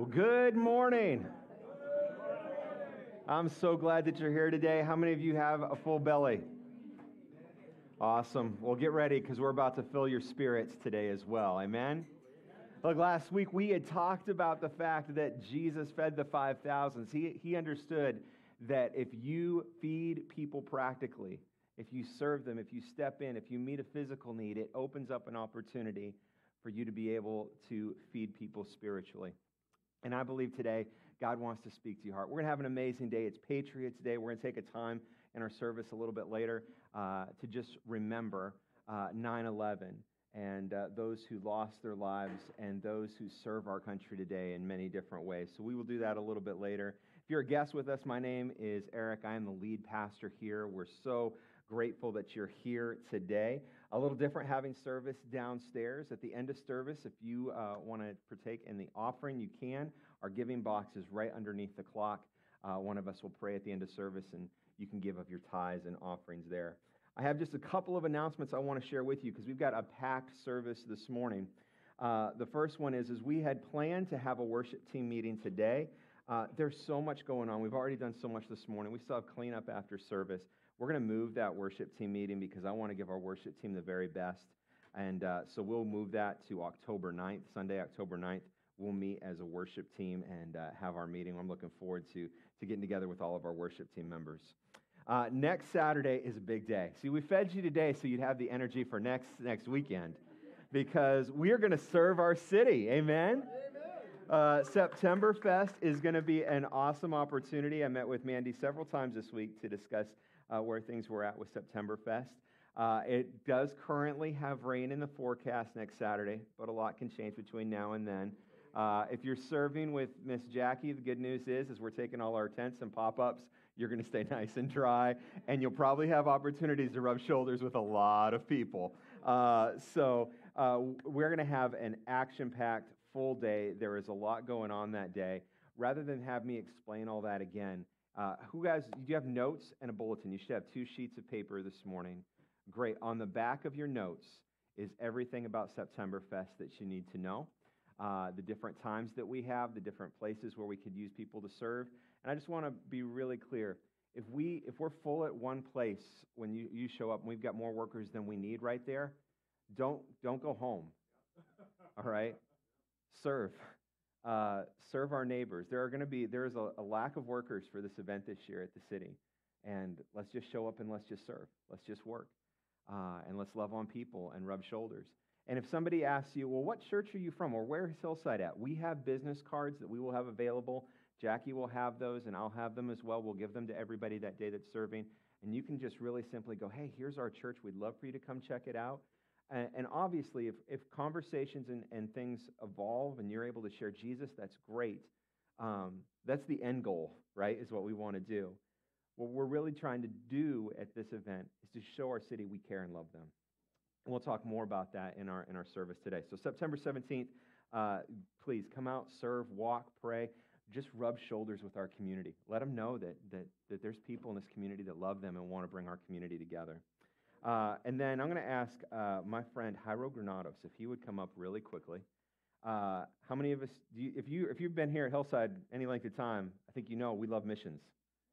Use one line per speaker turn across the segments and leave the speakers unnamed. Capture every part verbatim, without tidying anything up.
Well, good morning. I'm so glad that you're here today. How many of you have a full belly? Awesome. Well, get ready because we're about to fill your spirits today as well. Amen? Look, last week we had talked about the fact that Jesus fed the five thousands. He, he understood that if you feed people practically, if you serve them, if you step in, if you meet a physical need, it opens up an opportunity for you to be able to feed people spiritually. And I believe today God wants to speak to your heart. We're going to have an amazing day. It's Patriots Day. We're going to take a time in our service a little bit later uh, to just remember uh, nine eleven and uh, those who lost their lives and those who serve our country today in many different ways. So we will do that a little bit later. If you're a guest with us, my name is Eric. I am the lead pastor here. We're so grateful that you're here today. A little different having service downstairs. At the end of service, if you uh, want to partake in the offering, you can. Our giving box is right underneath the clock. Uh, one of us will pray at the end of service, and you can give of your tithes and offerings there. I have just a couple of announcements I want to share with you because we've got a packed service this morning. Uh, the first one is, is we had planned to have a worship team meeting today. Uh, there's so much going on. We've already done so much this morning. We still have cleanup after service. We're going to move that worship team meeting because I want to give our worship team the very best. And uh, so we'll move that to October ninth, Sunday, October ninth. We'll meet as a worship team and uh, have our meeting. I'm looking forward to, to getting together with all of our worship team members. Uh, next Saturday is a big day. See, we fed you today so you'd have the energy for next next weekend because we are going to serve our city. Amen? Uh, September Fest is going to be an awesome opportunity. I met with Mandy several times this week to discuss uh, where things were at with September Fest. Uh, it does currently have rain in the forecast next Saturday, but a lot can change between now and then. Uh, if you're serving with Miss Jackie, the good news is, is we're taking all our tents and pop-ups. You're going to stay nice and dry, and you'll probably have opportunities to rub shoulders with a lot of people. Uh, so uh, we're going to have an action-packed full day. There is a lot going on that day. Rather than have me explain all that again, uh, who guys, do you have notes and a bulletin? You should have two sheets of paper this morning. Great. On the back of your notes is everything about September Fest that you need to know. Uh, the different times that we have, the different places where we could use people to serve. And I just want to be really clear. If, we, if we're full at one place when you, you show up and we've got more workers than we need right there, don't, don't go home, all right? Serve. Uh, serve our neighbors. There are going to be, there is a, a lack of workers for this event this year at the city. And let's just show up and let's just serve. Let's just work. Uh, and let's love on people and rub shoulders. And if somebody asks you, well, what church are you from, or where is Hillside at? We have business cards that we will have available. Jackie will have those, and I'll have them as well. We'll give them to everybody that day that's serving. And you can just really simply go, hey, here's our church. We'd love for you to come check it out. And, and obviously, if, if conversations and, and things evolve and you're able to share Jesus, that's great. Um, that's the end goal, right, is what we want to do. What we're really trying to do at this event is to show our city we care and love them. And we'll talk more about that in our in our service today. So September seventeenth, uh, please come out, serve, walk, pray. Just rub shoulders with our community. Let them know that that that there's people in this community that love them and want to bring our community together. Uh, and then I'm going to ask uh, my friend Jairo Granados if he would come up really quickly. Uh, how many of us, do you, if you if you've been here at Hillside any length of time, I think you know we love missions.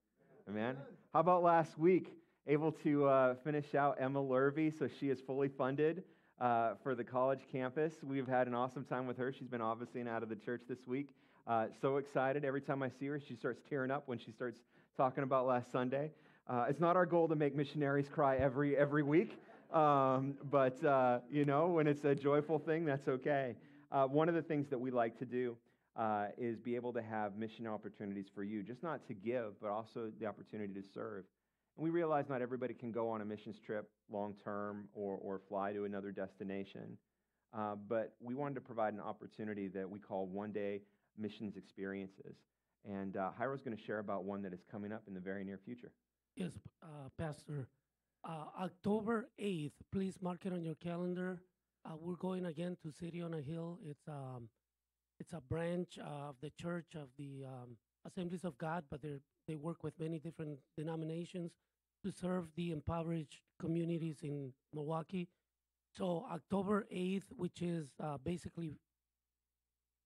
Amen. How about last week? Able to uh, finish out Emma Lurvey, so she is fully funded uh, for the college campus. We've had an awesome time with her. She's been obviously out of the church this week. Uh, so excited. Every time I see her, she starts tearing up when she starts talking about last Sunday. Uh, it's not our goal to make missionaries cry every every week, um, but uh, you know, when it's a joyful thing, that's okay. Uh, one of the things that we like to do uh, is be able to have mission opportunities for you, just not to give, but also the opportunity to serve. And we realize not everybody can go on a missions trip long-term or, or fly to another destination. Uh, but we wanted to provide an opportunity that we call one-day missions experiences. And uh, Jairo's going to share about one that is coming up in the very near future.
Yes, uh, Pastor. Uh, October eighth, please mark it on your calendar. Uh, we're going again to City on a Hill. It's, um, it's a branch of the Church of the um, Assemblies of God, but they work with many different denominations to serve the impoverished communities in Milwaukee. So October eighth, which is uh, basically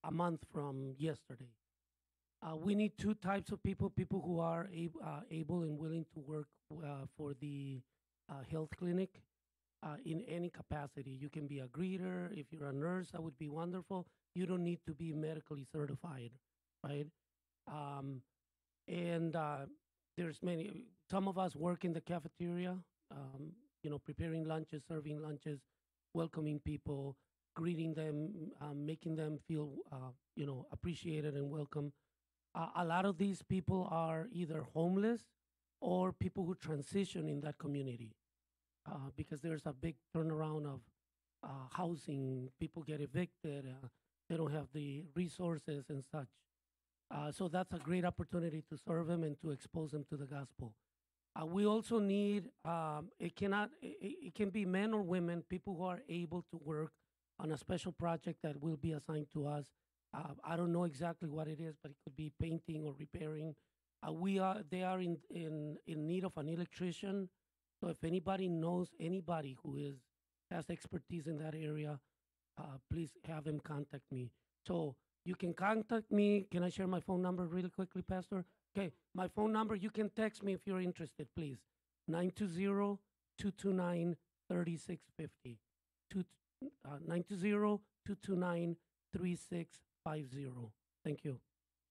a month from yesterday. Uh, we need two types of people, people who are ab- uh, able and willing to work uh, for the uh, health clinic uh, in any capacity. You can be a greeter. If you're a nurse, that would be wonderful. You don't need to be medically certified, right? Um, and uh, there's many, some of us work in the cafeteria, um, you know, preparing lunches, serving lunches, welcoming people, greeting them, um, making them feel, uh, you know, appreciated and welcome. Uh, a lot of these people are either homeless or people who transition in that community uh, because there's a big turnaround of uh, housing. People get evicted. Uh, they don't have the resources and such. Uh, so that's a great opportunity to serve them and to expose them to the gospel. Uh, we also need, um, it cannot, it, it can be men or women, people who are able to work on a special project that will be assigned to us. Uh, I don't know exactly what it is, but it could be painting or repairing. Uh, we are, they are in, in, in need of an electrician. So if anybody knows anybody who is, has expertise in that area, uh, please have them contact me. So you can contact me. Can I share my phone number really quickly, Pastor? Okay, my phone number, you can text me if you're interested, please. nine two zero, two two nine, three six five zero. nine two zero, two two nine, three six five zero. Thank you.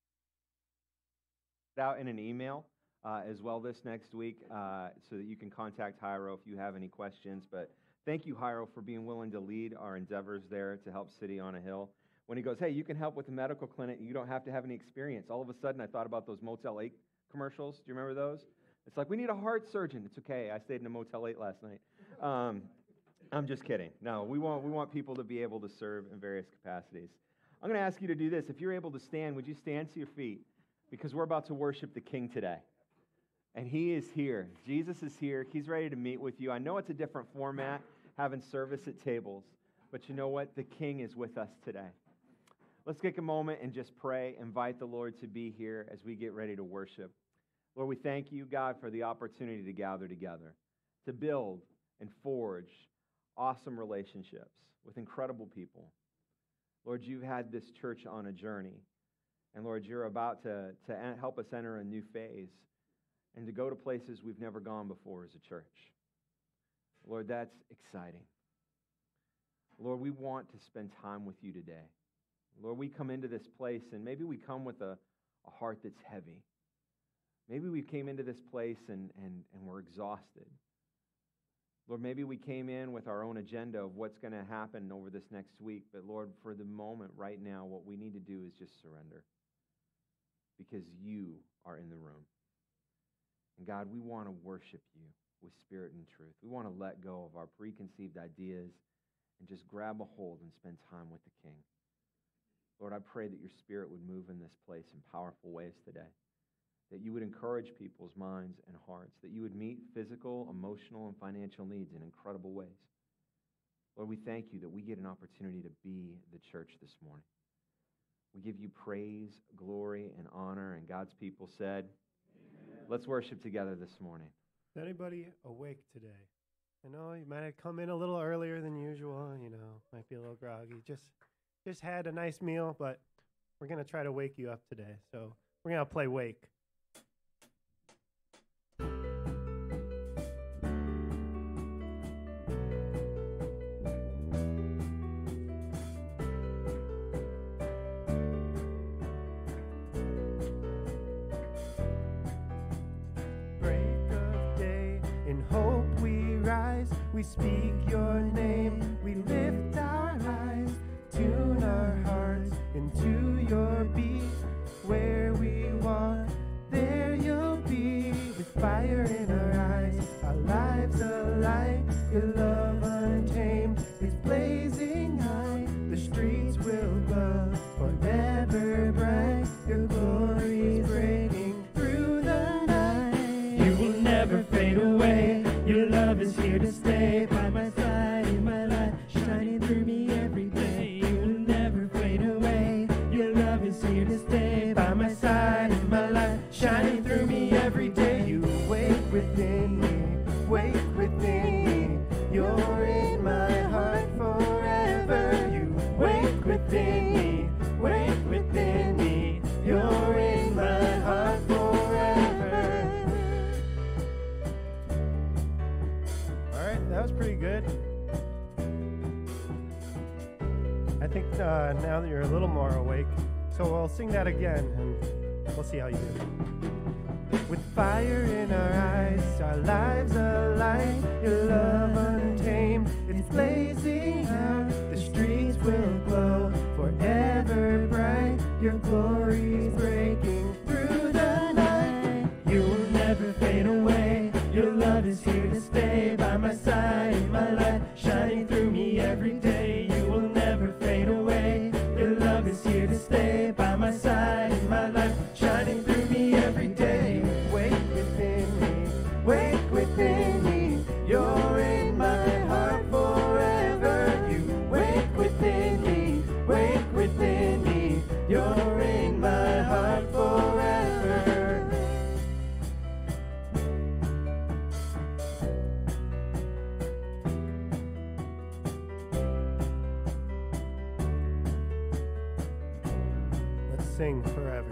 Out in an email uh, as well this next week uh, so that you can contact Jairo if you have any questions. But thank you, Jairo, for being willing to lead our endeavors there to help City on a Hill. When he goes, hey, you can help with the medical clinic, you don't have to have any experience. All of a sudden, I thought about those Motel eight commercials. Do you remember those? It's like, we need a heart surgeon. It's okay. I stayed in a Motel eight last night. Um, I'm just kidding. No, we want, we want people to be able to serve in various capacities. I'm going to ask you to do this. If you're able to stand, would you stand to your feet? Because we're about to worship the King today. And he is here. Jesus is here. He's ready to meet with you. I know it's a different format, having service at tables. But you know what? The King is with us today. Let's take a moment and just pray, invite the Lord to be here as we get ready to worship. Lord, we thank you, God, for the opportunity to gather together, to build and forge awesome relationships with incredible people. Lord, you've had this church on a journey, and Lord, you're about to, to help us enter a new phase and to go to places we've never gone before as a church. Lord, that's exciting. Lord, we want to spend time with you today. Lord, we come into this place, and maybe we come with a, a heart that's heavy. Maybe we came into this place and, and, and we're exhausted. Lord, maybe we came in with our own agenda of what's going to happen over this next week. But Lord, for the moment right now, what we need to do is just surrender. Because you are in the room. And God, we want to worship you with spirit and truth. We want to let go of our preconceived ideas and just grab a hold and spend time with the King. Lord, I pray that your Spirit would move in this place in powerful ways today, that you would encourage people's minds and hearts, that you would meet physical, emotional, and financial needs in incredible ways. Lord, we thank you that we get an opportunity to be the church this morning. We give you praise, glory, and honor, and God's people said, amen. Let's worship together this morning.
Is anybody awake today? I know you might have come in a little earlier than usual, you know, might be a little groggy. Just Just had a nice meal, but we're going to try to wake you up today. So we're going to play Wake. Break of day, in hope we rise, we speak your name, we lift our eyes. Tune our hearts into your beat. Where we walk, there you'll be. With fire in our eyes, our lives alight. Your love untamed is blazing high. The streets will glow forever bright. Your glory's breaking through the night. You will never fade away. Your love is here to stay. By my side in my life, shining through me. I think uh, now that you're a little more awake, so we'll sing that again and we'll see how you do. With fire in our eyes, our lives alight, your love untamed, it's blazing out. The streets will glow forever bright, your glory's breaking through the night. You will never fade away, your love is here to stay by my side, in my life, shining through me every day. You will never fade away, your love is here to stay by my side, in my life, shining through me every day. Wake within me, wake within me, you're in my heart forever. You wake within me, wake within me, you're in my heart forever. Let's sing forever.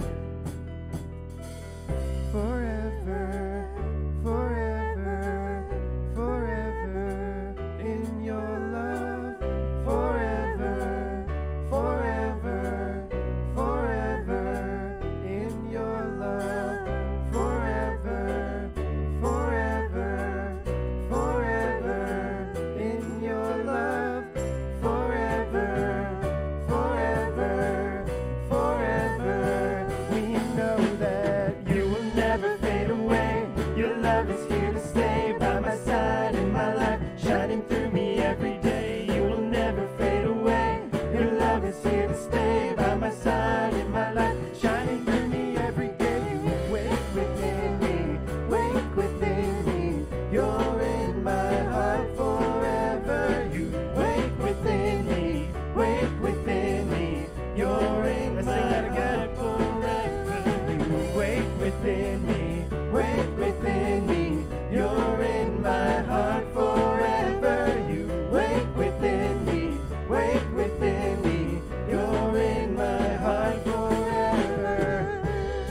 Forever, forever, forever in your love. Forever, forever, forever in your love. Forever, forever, forever in your love. Forever, forever, forever. We know that you will never fade away. Your love is here to stay by my side in my life, shining through me every day. You will never fade away. Your love is here to stay by my side in my life, shining through me every day. You wake within me, wake within me. You're in my heart forever. You wake within me, wake within me. You're in my heart forever. You wake within me, wake within me. You're in my heart forever. You wake within me, wake within me. You're in my heart forever.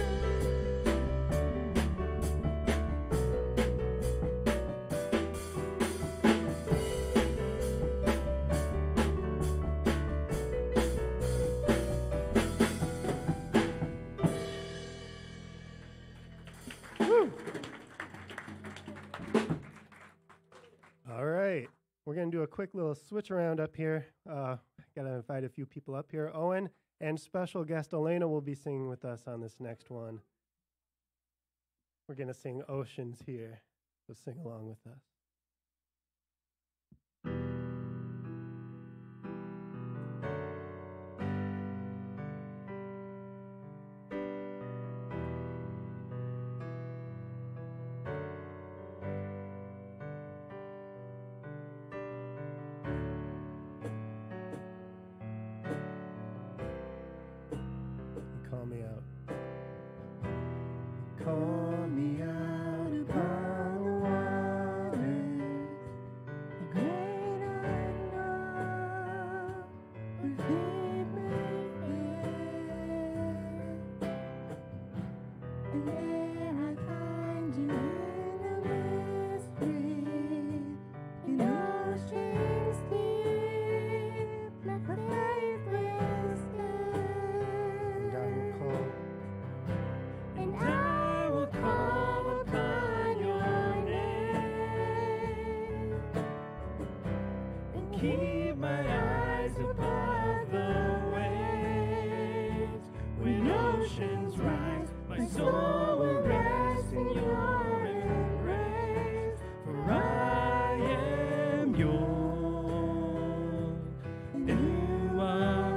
Woo. All right, we're going to do a quick little switch around up here. Uh, Got to invite a few people up here. Owen and special guest Elena will be singing with us on this next one. We're going to sing Oceans Here, so sing along with us. Call me out. Call me out upon the waters, the great unknown, within me fear. And there I find you in the mystery, in oceans deep, my faith will stand. And I will call upon your name, and keep my eyes above the waves. When oceans rise, my soul will rest in your embrace. For I am yours, and you are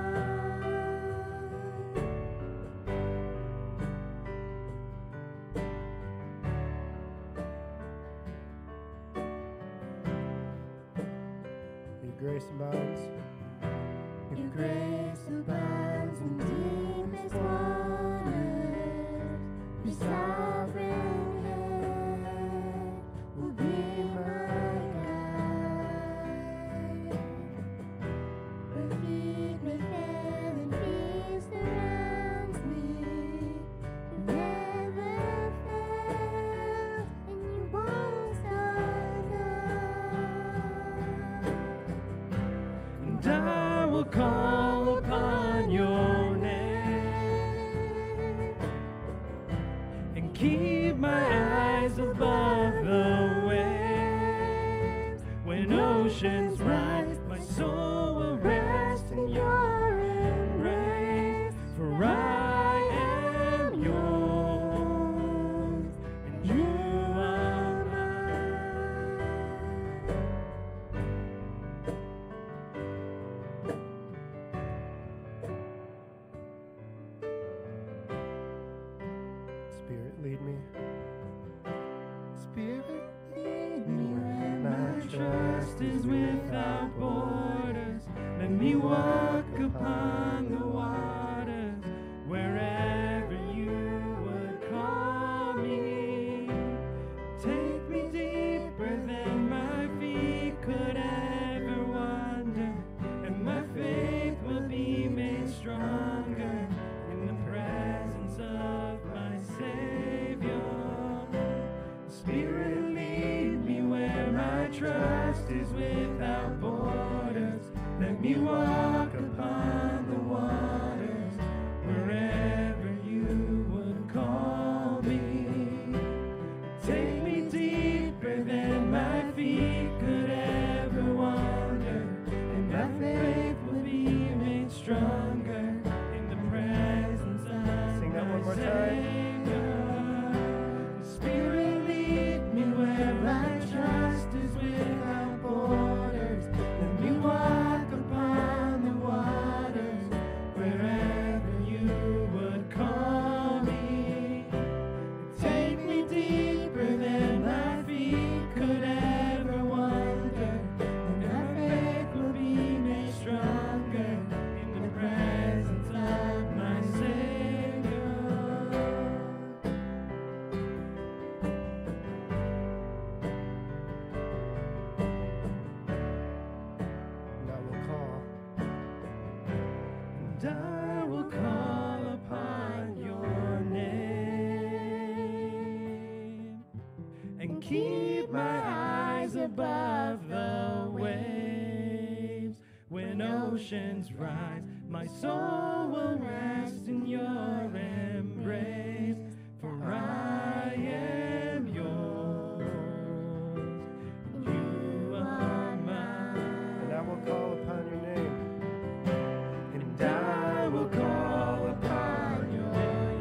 grace abounds. Your grace abounds in deepest waters. Your sovereign hand will be my guide. Where feet may fail and peace surrounds me. You never fail, and you won't start now. And I will will call upon your name and keep my eyes above the waves. When oceans rise, my soul will rest in your embrace. For I am yours, and you are mine. Spirit, lead me. Spirit, lead me where my trust is without borders. Let me walk upon the waters wherever you would call me. Take me deeper than my feet could ever wander, and my faith will be made stronger in the presence of my Savior. Spirit, lead me where my trust is without borders. Let me walk upon the waters wherever you would call me. Take me deeper than my feet could ever wander, and my faith will be made stronger in the presence of Sing that one more Savior. Spirit, lead me where my trust is without borders. Let me walk upon the waters wherever you would call me. Take me deeper than my feet could ever wander, and my faith will be made stronger in the presence of my Savior. And I will call, and I will call upon your name and keep my eyes above the waves. When oceans rise, my soul will rest in your embrace. For I am yours, and you are mine. And I will call upon your name. And I will call upon your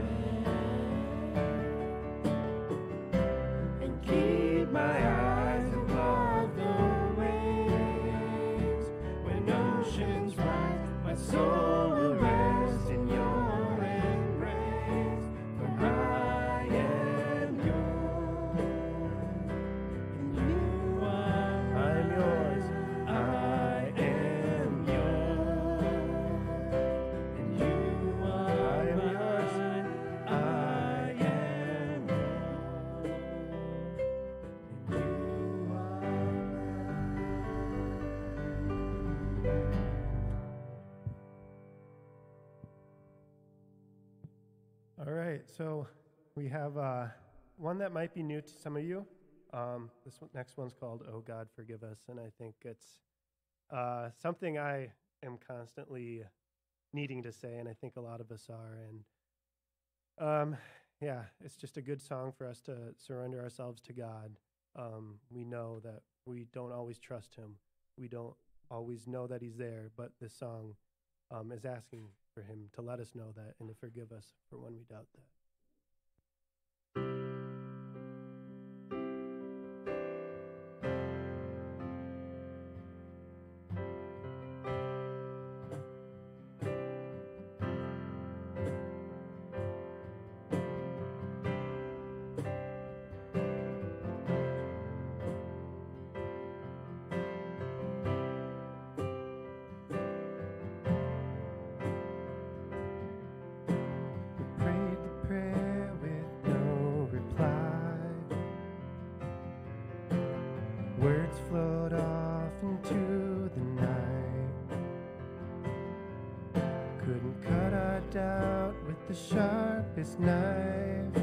name and keep my eyes above the waves. When oceans rise, my soul will rest in your embrace. For I am yours, and you are mine. I am yours. I am yours, and you are mine. I am yours, and you are mine. All right, so we have uh, one that might be new to some of you. Um, this one, next one's called "Oh God, Forgive Us," and I think it's uh, something I am constantly needing to say, and I think a lot of us are. And um, yeah, it's just a good song for us to surrender ourselves to God. Um, we know that we don't always trust Him. We don't always know that He's there, but this song um, is asking for Him to let us know that and to forgive us for when we doubt that. Flowed off into the night. Couldn't cut our doubt with the sharpest knife.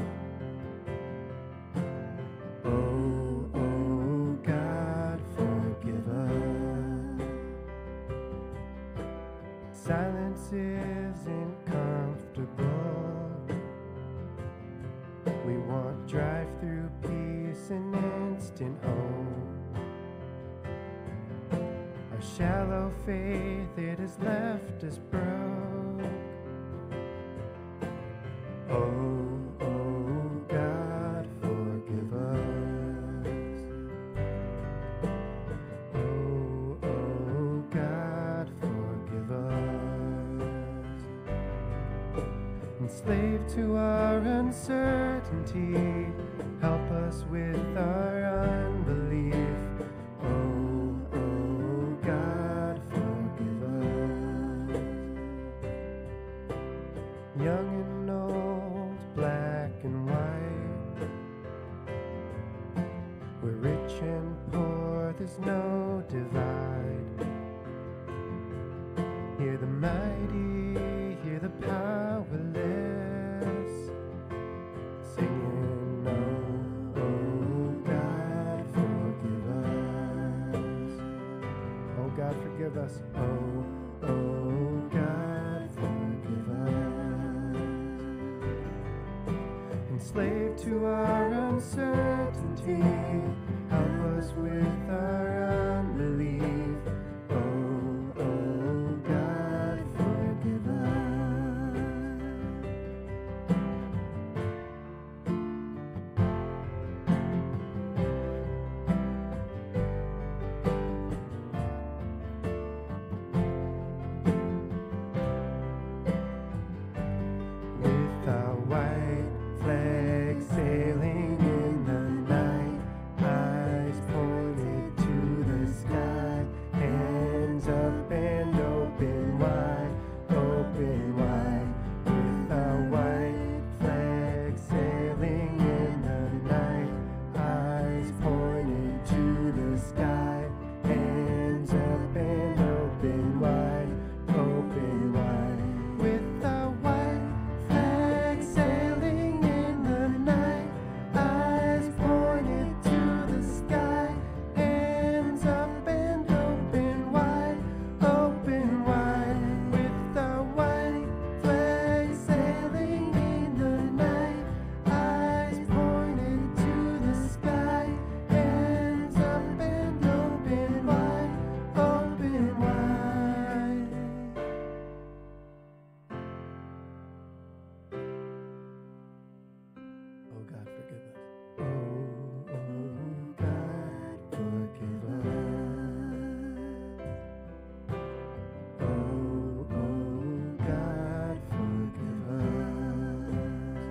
Oh, oh, God, forgive us. Silence isn't comfortable. We want drive-through peace and instant hope. Our shallow faith, it has left us broke. Oh, oh, God, forgive us. Oh, oh, God, forgive us. Enslaved to our uncertainty, help us with our unbelief. Oh, oh, God, forgive us. Young and old, black and white, we're rich and poor, there's no divide. Hear the mighty, hear the powerless, singing, oh, oh, God, forgive us. Oh, God, forgive us. Oh, oh, God, forgive us. Enslaved to our uncertainty, help us with our unbelief. Oh, oh, God, forgive us. With our white flag sailing in the night, eyes pointed to the sky, hands up and open wide, open wide. With our white flag sailing in the night, eyes pointed to the sky, hands up and open wide, open wide. With our white flag sailing in the night, eyes pointed to the sky, hands up and open wide, open wide. With our white flag sailing in the night, eyes pointed to the sky, hands up and open wide, open wide. Oh, God, forgive us. Oh, oh, God, forgive us. Oh, oh, God, forgive us.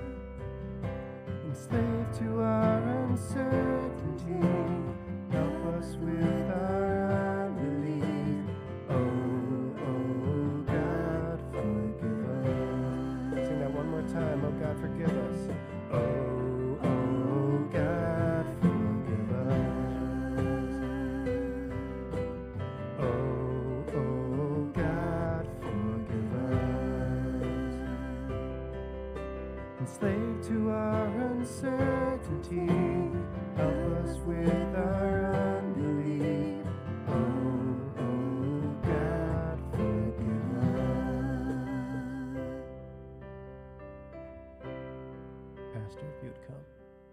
Enslaved to our uncertainty, help us with our unbelief. Oh, oh, God, forgive us. Sing that one more time. Oh, God, forgive us. Oh, oh, God, forgive us. Oh, oh, God, forgive us. Enslaved to our uncertainty, help us with our unbelief. Oh, oh, God, forgive us. Pastor, if you'd come.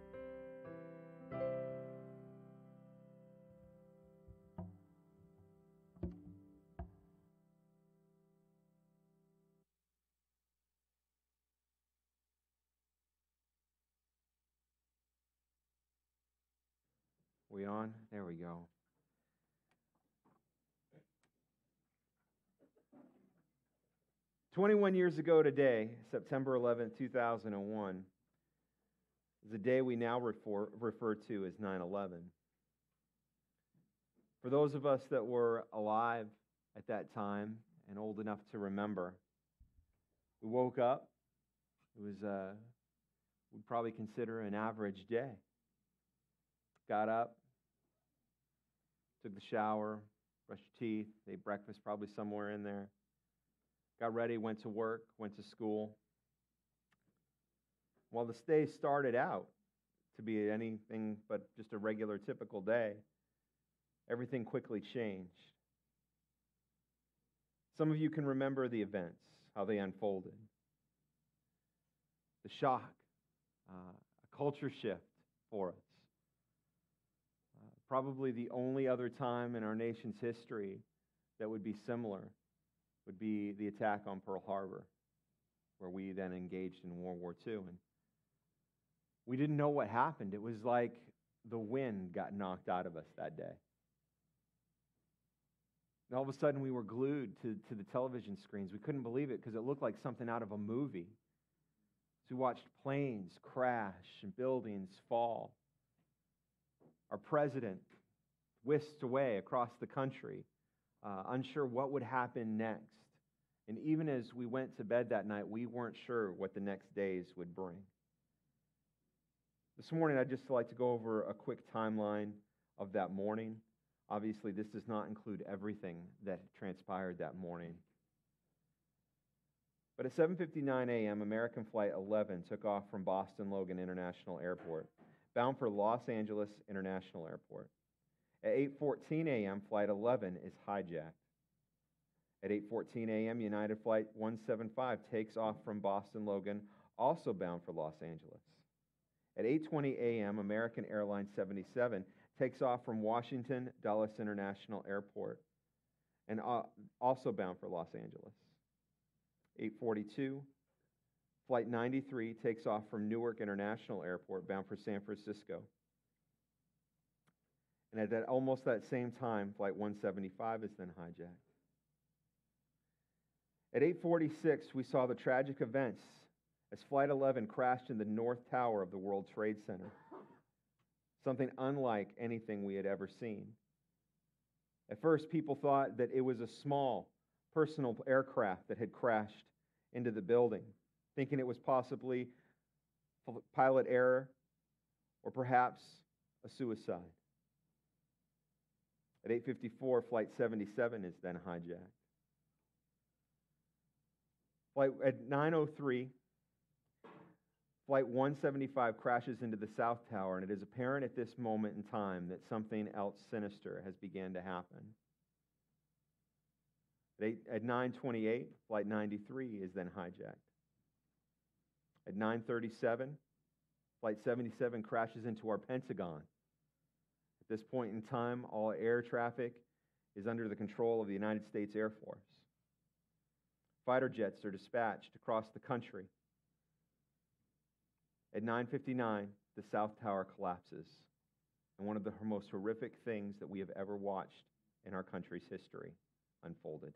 We on? There we go. twenty-one years ago today, September eleventh, two thousand one, is the day we now refer, refer to as nine eleven. For those of us that were alive at that time and old enough to remember, we woke up. It was, uh, we'd probably consider an average day. Got up, took the shower, brushed your teeth, ate breakfast probably somewhere in there. Got ready, went to work, went to school. While this day started out to be anything but just a regular, typical day, everything quickly changed. Some of you can remember the events, how they unfolded. The shock, uh, a culture shift for us. Uh, probably the only other time in our nation's history that would be similar would be the attack on Pearl Harbor, where we then engaged in World War Two. And we didn't know what happened. It was like the wind got knocked out of us that day. And all of a sudden, we were glued to, to the television screens. We couldn't believe it because it looked like something out of a movie. So we watched planes crash and buildings fall. Our president whisked away across the country, uh, unsure what would happen next. And even as we went to bed that night, we weren't sure what the next days would bring. This morning, I'd just like to go over a quick timeline of that morning. Obviously, this does not include everything that transpired that morning. But at seven fifty-nine a.m., American Flight eleven took off from Boston Logan International Airport, bound for Los Angeles International Airport. At eight fourteen a.m., Flight eleven is hijacked. At eight fourteen a.m., United Flight one seventy-five takes off from Boston Logan, also bound for Los Angeles. At eight twenty a.m., American Airlines seventy-seven takes off from Washington Dulles International Airport and also bound for Los Angeles. eight forty-two, Flight ninety-three takes off from Newark International Airport bound for San Francisco. And at that, almost that same time, Flight one seventy-five is then hijacked. At eight forty-six, we saw the tragic events as Flight eleven crashed in the North Tower of the World Trade Center, something unlike anything we had ever seen. At first, people thought that it was a small personal aircraft that had crashed into the building, thinking it was possibly pilot error or perhaps a suicide. At eight fifty-four, Flight seventy-seven is then hijacked. Flight at nine oh three, Flight one seventy-five crashes into the South Tower, and it is apparent at this moment in time that something else sinister has begun to happen. At, eight, at nine twenty-eight, Flight ninety-three is then hijacked. At nine thirty-seven, Flight seventy-seven crashes into our Pentagon. At this point in time, all air traffic is under the control of the United States Air Force. Fighter jets are dispatched across the country. At nine fifty-nine, the South Tower collapses, and one of the most horrific things that we have ever watched in our country's history unfolded.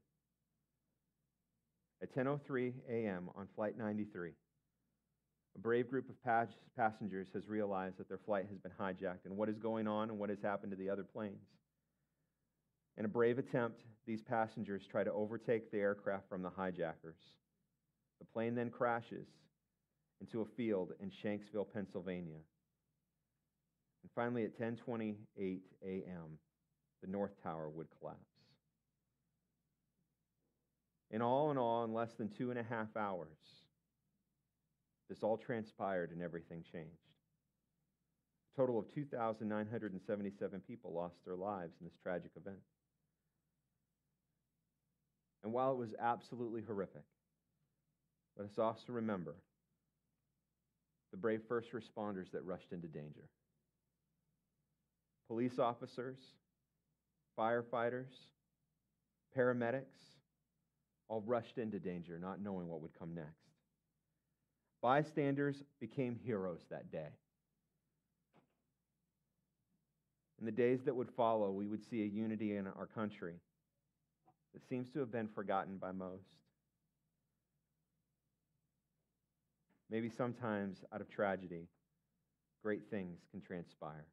At ten oh three a.m. on Flight ninety-three, a brave group of pas- passengers has realized that their flight has been hijacked and what is going on and what has happened to the other planes. In a brave attempt, these passengers try to overtake the aircraft from the hijackers. The plane then crashes into a field in Shanksville, Pennsylvania. And finally, at ten twenty-eight a.m., the North Tower would collapse. In all in all, in less than two and a half hours, this all transpired and everything changed. A total of two thousand nine hundred seventy-seven people lost their lives in this tragic event. And while it was absolutely horrific, let us also remember the brave first responders that rushed into danger. Police officers, firefighters, paramedics, all rushed into danger, not knowing what would come next. Bystanders became heroes that day. In the days that would follow, we would see a unity in our country that seems to have been forgotten by most. Maybe sometimes out of tragedy, great things can transpire.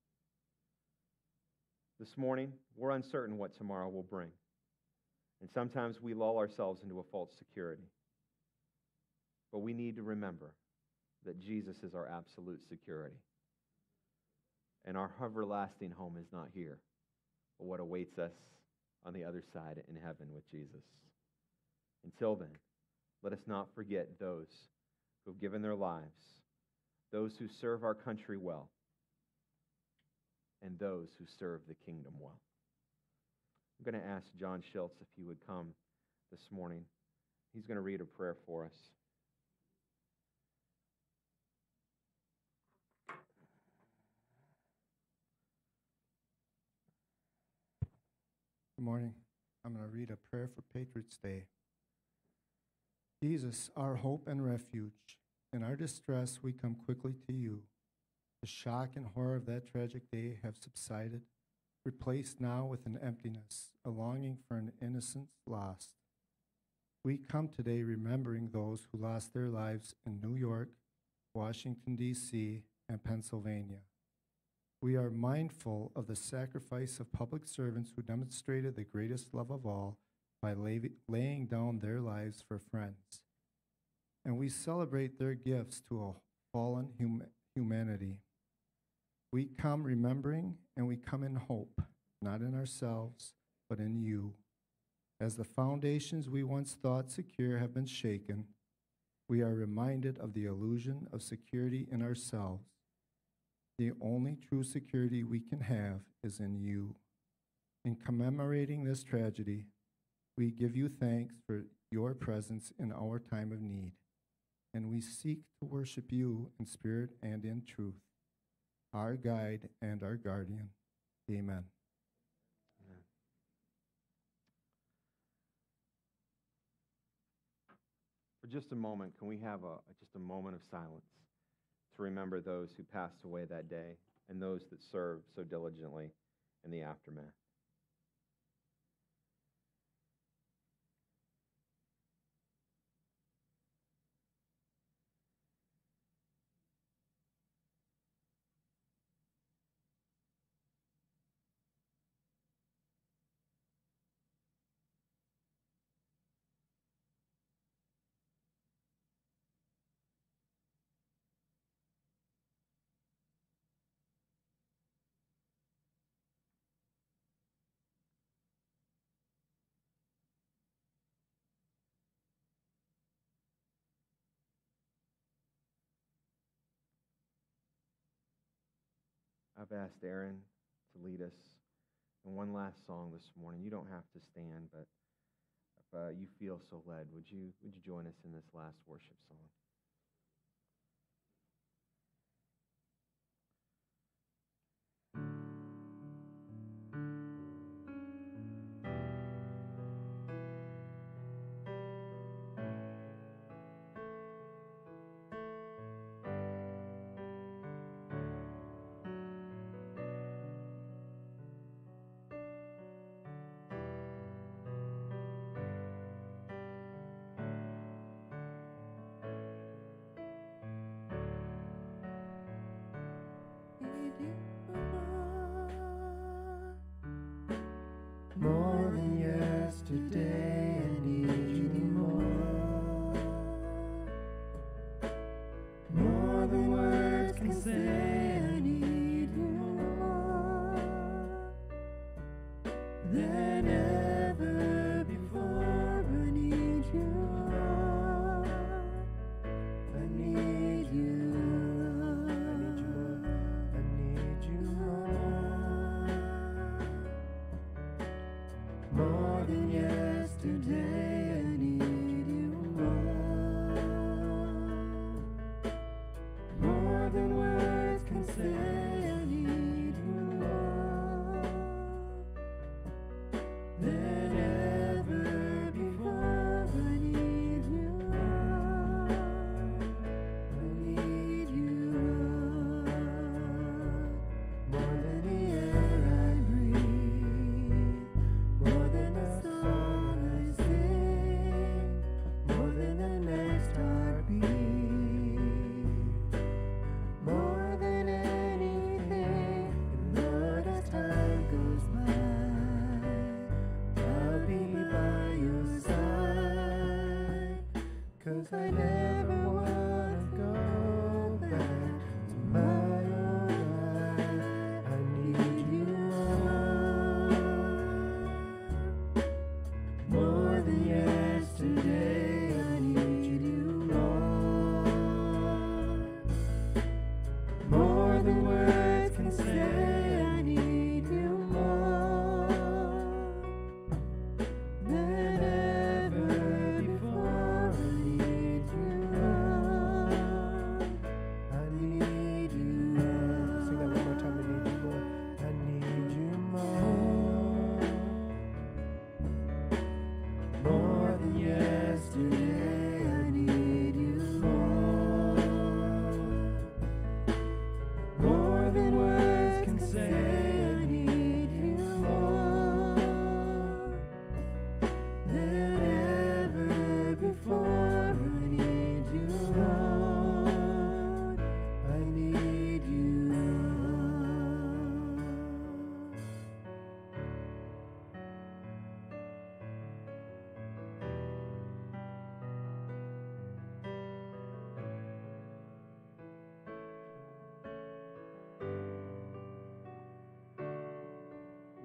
This morning, we're uncertain what tomorrow will bring. And sometimes we lull ourselves into a false security. But we need to remember that Jesus is our absolute security. And our everlasting home is not here, but what awaits us on the other side in heaven with Jesus. Until then, let us not forget those who have given their lives, those who serve our country well, and those who serve the kingdom well. I'm going to ask John Schultz if he would come this morning. He's going to read a prayer for us.
Good morning. I'm going to read a prayer for Patriots' Day. Jesus, our hope and refuge, in our distress we come quickly to you. The shock and horror of that tragic day have subsided, replaced now with an emptiness, a longing for an innocence lost. We come today remembering those who lost their lives in New York, Washington, D C, and Pennsylvania. We are mindful of the sacrifice of public servants who demonstrated the greatest love of all by lay, laying down their lives for friends. And we celebrate their gifts to a fallen hum, humanity. We come remembering and we come in hope, not in ourselves, but in you. As the foundations we once thought secure have been shaken, we are reminded of the illusion of security in ourselves. The only true security we can have is in you. In commemorating this tragedy, we give you thanks for your presence in our time of need, and we seek to worship you in spirit and in truth, our guide and our guardian. Amen.
Amen. For just a moment, can we have a just a moment of silence to remember those who passed away that day and those that served so diligently in the aftermath? I've asked Aaron to lead us in one last song this morning. You don't have to stand, but if uh, you feel so led, would you would you join us in this last worship song?
More than yesterday, I need you more. More than words can say, I need you more than ever before. I need you more. I need you. I need you more. More than yesterday, I need you more. More than words can say, I need you more than ever before. I need you more. I need you more than the air I breathe. More than the song I sing, more than the next heartbeat, more than anything. And Lord, as time goes by, I'll be by your side. 'Cause I never want to go back to my old life. I need you more. More than yesterday, I need you more. More than words can say, I need you more than ever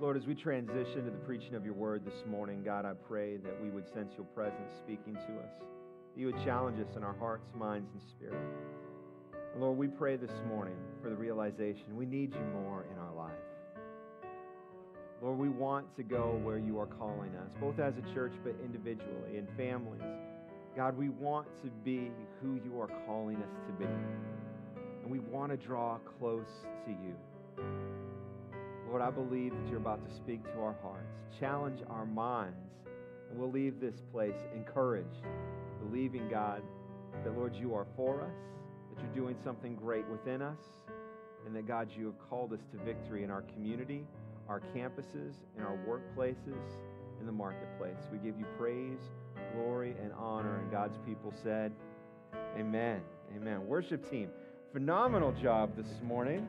Lord, as we transition to the preaching of your word this morning, God, I pray that we would sense your presence speaking to us. That you would challenge us in our hearts, minds, and spirit. And Lord, we pray this morning for the realization we need you more in our life. Lord, we want to go where you are calling us, both as a church but individually, in families. God, we want to be who you are calling us to be. And we want to draw close to you. Lord, I believe that you're about to speak to our hearts, challenge our minds, and we'll leave this place encouraged, believing, God, that, Lord, you are for us, that you're doing something great within us, and that, God, you have called us to victory in our community, our campuses, in our workplaces, in the marketplace. We give you praise, glory, and honor, and God's people said, amen. Amen. Worship team, phenomenal job this morning.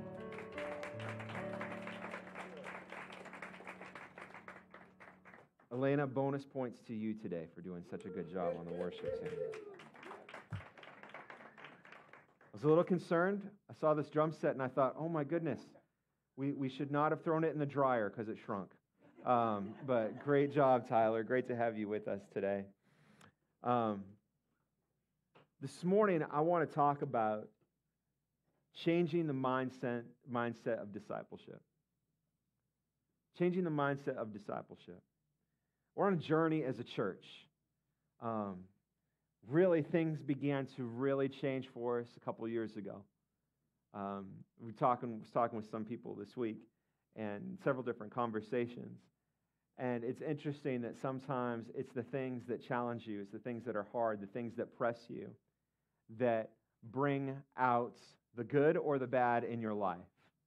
Elena, bonus points to you today for doing such a good job on the worship team. I was a little concerned. I saw this drum set and I thought, oh my goodness, we, we should not have thrown it in the dryer because it shrunk. Um, but great job, Tyler. Great to have you with us today. Um, this morning, I want to talk about changing the mindset, mindset of discipleship. Changing the mindset of discipleship. We're on a journey as a church. Um, really, things began to really change for us a couple years ago. Um, we talking was talking with some people this week, and several different conversations. And it's interesting that sometimes it's the things that challenge you, it's the things that are hard, the things that press you, that bring out the good or the bad in your life.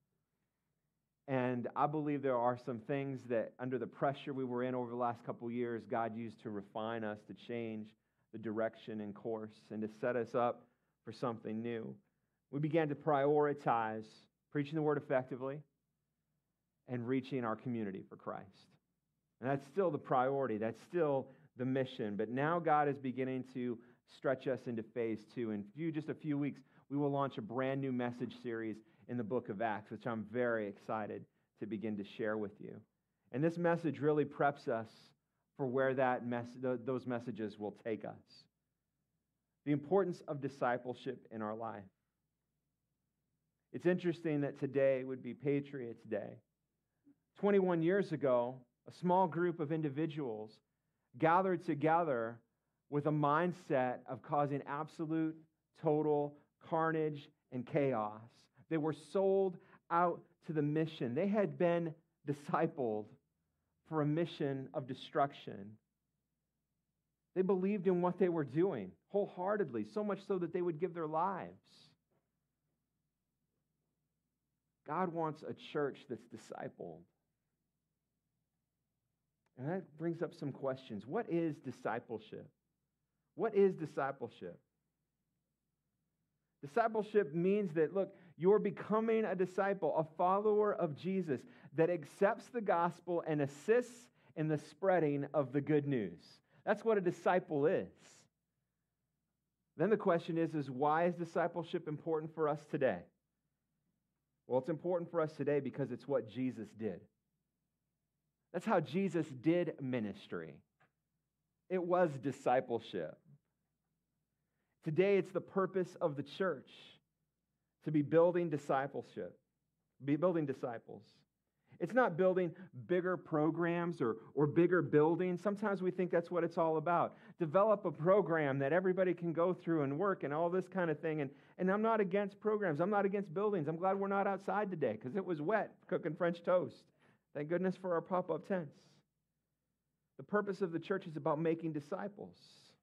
And I believe there are some things that under the pressure we were in over the last couple of years, God used to refine us, to change the direction and course, and to set us up for something new. We began to prioritize preaching the word effectively and reaching our community for Christ. And that's still the priority. That's still the mission. But now God is beginning to stretch us into phase two. In few, just a few weeks, we will launch a brand new message series in the book of Acts, which I'm very excited to begin to share with you. And this message really preps us for where that mes- th- those messages will take us. The importance of discipleship in our life. It's interesting that today would be Patriots Day. twenty-one years ago, a small group of individuals gathered together with a mindset of causing absolute, total carnage and chaos. They were sold out to the mission. They had been discipled for a mission of destruction. They believed in what they were doing wholeheartedly, so much so that they would give their lives. God wants a church that's discipled. And that brings up some questions. What is discipleship? What is discipleship? Discipleship means that, look, you're becoming a disciple, a follower of Jesus that accepts the gospel and assists in the spreading of the good news. That's what a disciple is. Then the question is, is why is discipleship important for us today? Well, it's important for us today because it's what Jesus did. That's how Jesus did ministry. It was discipleship. Today, it's the purpose of the church to be building discipleship, be building disciples. It's not building bigger programs or, or bigger buildings. Sometimes we think that's what it's all about. Develop a program that everybody can go through and work and all this kind of thing. And, and I'm not against programs. I'm not against buildings. I'm glad we're not outside today because it was wet cooking French toast. Thank goodness for our pop-up tents. The purpose of the church is about making disciples.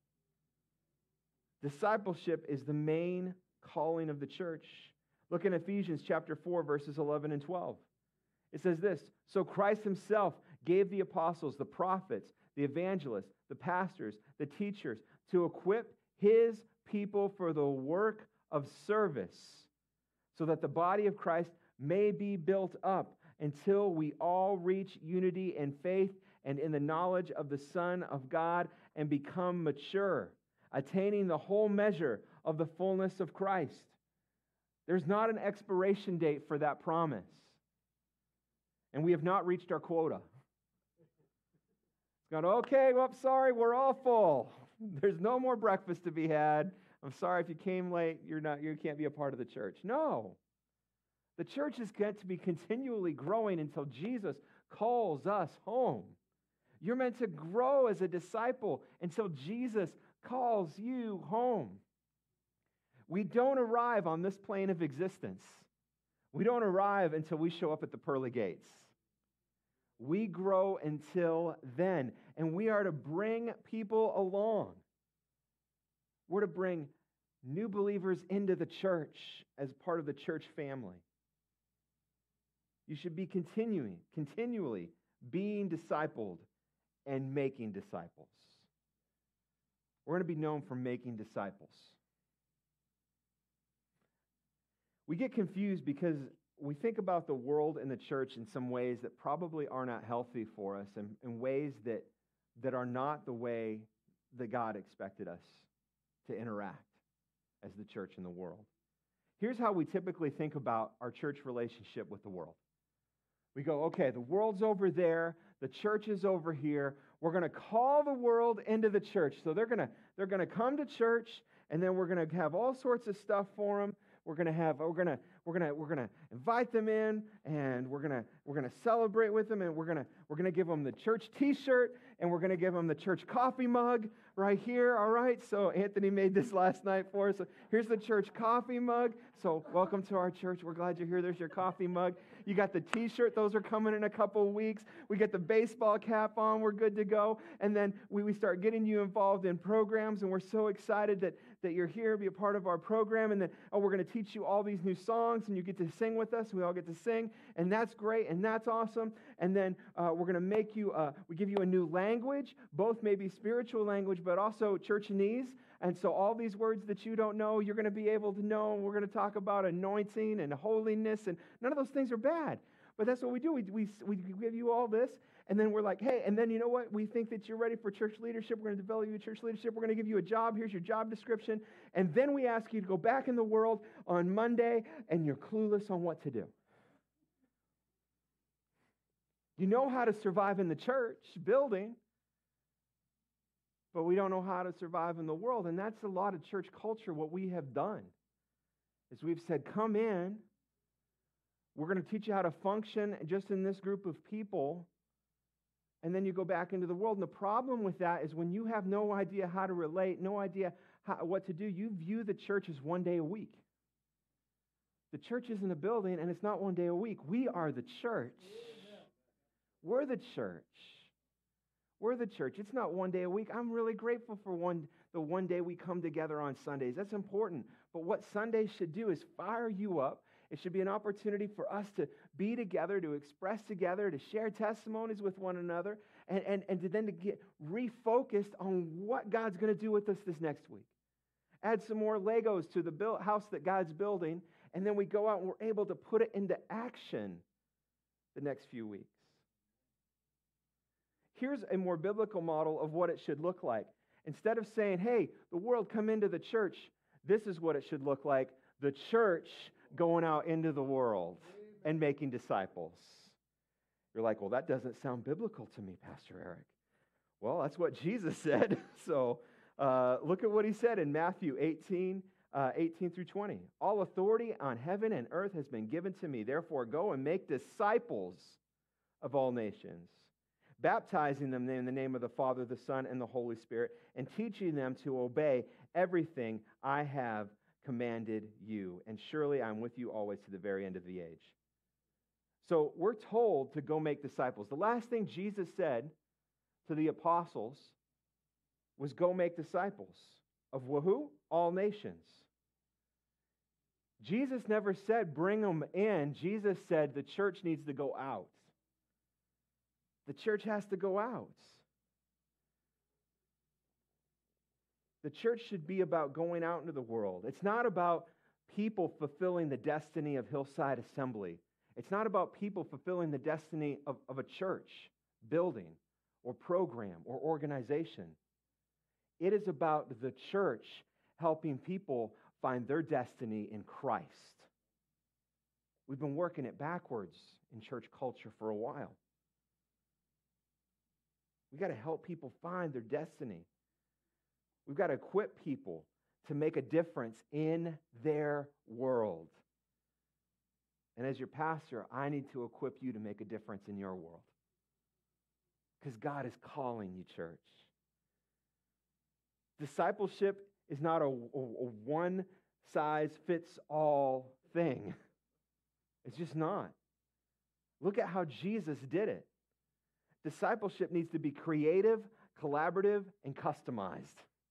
Discipleship is the main calling of the church. Look in Ephesians chapter four, verses eleven and twelve. It says this, so Christ himself gave the apostles, the prophets, the evangelists, the pastors, the teachers to equip his people for the work of service so that the body of Christ may be built up until we all reach unity in faith and in the knowledge of the Son of God and become mature, attaining the whole measure of the fullness of Christ. There's not an expiration date for that promise. and we have not reached our quota. It's gone, okay, well, sorry, we're all full. There's no more breakfast to be had. I'm sorry if you came late, you're not, you can't be a part of the church. No. The church is meant to be continually growing until Jesus calls us home. You're meant to grow as a disciple until Jesus calls you home. We don't arrive on this plane of existence. We don't arrive until we show up at the pearly gates. We grow until then, and we are to bring people along. We're to bring new believers into the church as part of the church family. You should be continuing, continually being discipled and making disciples. We're going to be known for making disciples. We get confused because we think about the world and the church in some ways that probably are not healthy for us, and in ways that, that are not the way that God expected us to interact as the church in the world. Here's how we typically think about our church relationship with the world. We go, okay, the world's over there, the church is over here. We're going to call the world into the church. So they're going to they're going to come to church, and then we're going to have all sorts of stuff for them. We're going to have we're going to we're going to we're going to invite them in, and we're going to we're going to celebrate with them, and we're going to we're going to give them the church t-shirt, and we're going to give them the church coffee mug right here. All right? So Anthony made this last night for us. So here's the church coffee mug. So welcome to our church. We're glad you're here. There's your coffee mug. You got the t-shirt. Those are coming in a couple of weeks. We get the baseball cap on. We're good to go. And then we, we start getting you involved in programs, and we're so excited that, that you're here, be a part of our program. And then, oh, we're going to teach you all these new songs, and you get to sing with us. We all get to sing, and that's great, and that's awesome. And then uh, we're going to make you, uh, we give you a new language, both maybe spiritual language, but also churchanese. And so all these words that you don't know, you're going to be able to know. We're going to talk about anointing and holiness, and none of those things are bad. But that's what we do. We, we, we give you all this, and then we're like, hey, and then you know what? We think that you're ready for church leadership. We're going to develop you church leadership. We're going to give you a job. Here's your job description. And then we ask you to go back in the world on Monday, and you're clueless on what to do. You know how to survive in the church building, but we don't know how to survive in the world. And that's a lot of church culture. What we have done is we've said, come in. We're going to teach you how to function just in this group of people. And then you go back into the world. And the problem with that is when you have no idea how to relate, no idea how, what to do, you view the church as one day a week. The church isn't a building, and it's not one day a week. We are the church. We're the church. We're the church. It's not one day a week. I'm really grateful for one the one day we come together on Sundays. That's important. But what Sundays should do is fire you up. It should be an opportunity for us to be together, to express together, to share testimonies with one another, and, and, and to then to get refocused on what God's going to do with us this next week. Add some more Legos to the build, house that God's building, and then we go out and we're able to put it into action the next few weeks. Here's a more biblical model of what it should look like. Instead of saying, hey, the world, come into the church, this is what it should look like. The church going out into the world and making disciples. You're like, well, that doesn't sound biblical to me, Pastor Eric. Well, that's what Jesus said. So uh, look at what he said in Matthew eighteen, uh, eighteen through twenty. All authority on heaven and earth has been given to me. Therefore, go and make disciples of all nations, baptizing them in the name of the Father, the Son, and the Holy Spirit, and teaching them to obey everything I have commanded you. And surely I'm with you always to the very end of the age. So we're told to go make disciples. The last thing Jesus said to the apostles was go make disciples of who? All nations. Jesus never said bring them in. Jesus said the church needs to go out. The church has to go out. The church should be about going out into the world. It's not about people fulfilling the destiny of Hillside Assembly. It's not about people fulfilling the destiny of, of a church, building, or program, or organization. It is about the church helping people find their destiny in Christ. We've been working it backwards in church culture for a while. We've got to help people find their destiny. We've got to equip people to make a difference in their world. And as your pastor, I need to equip you to make a difference in your world. Because God is calling you, church. Discipleship is not a, a, a one-size-fits-all thing. It's just not. Look at how Jesus did it. Discipleship needs to be creative, collaborative, and customized.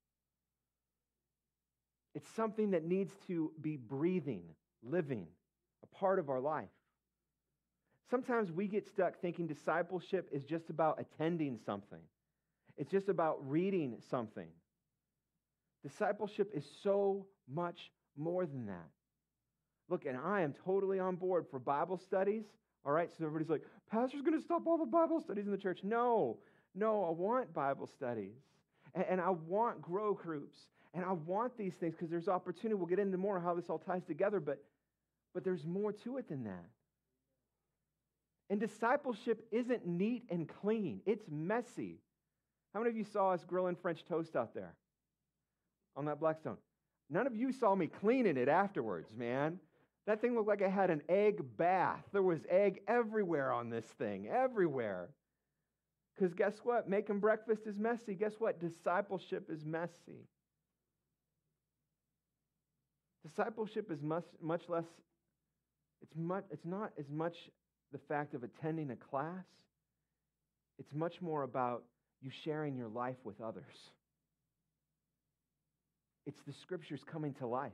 It's something that needs to be breathing, living, a part of our life. Sometimes we get stuck thinking discipleship is just about attending something. It's just about reading something. Discipleship is so much more than that. Look, and I am totally on board for Bible studies. All right, so everybody's like, Pastor's going to stop all the Bible studies in the church. No, no, I want Bible studies. And, and I want grow groups. And I want these things because there's opportunity. We'll get into more how this all ties together, but, but there's more to it than that. And discipleship isn't neat and clean. It's messy. How many of you saw us grilling French toast out there on that Blackstone? None of you saw me cleaning it afterwards, man. That thing looked like it had an egg bath. There was egg everywhere on this thing, everywhere. Because guess what? Making breakfast is messy. Guess what? Discipleship is messy. Discipleship is much, much less, it's, much, it's not as much the fact of attending a class. It's much more about you sharing your life with others. It's the scriptures coming to life.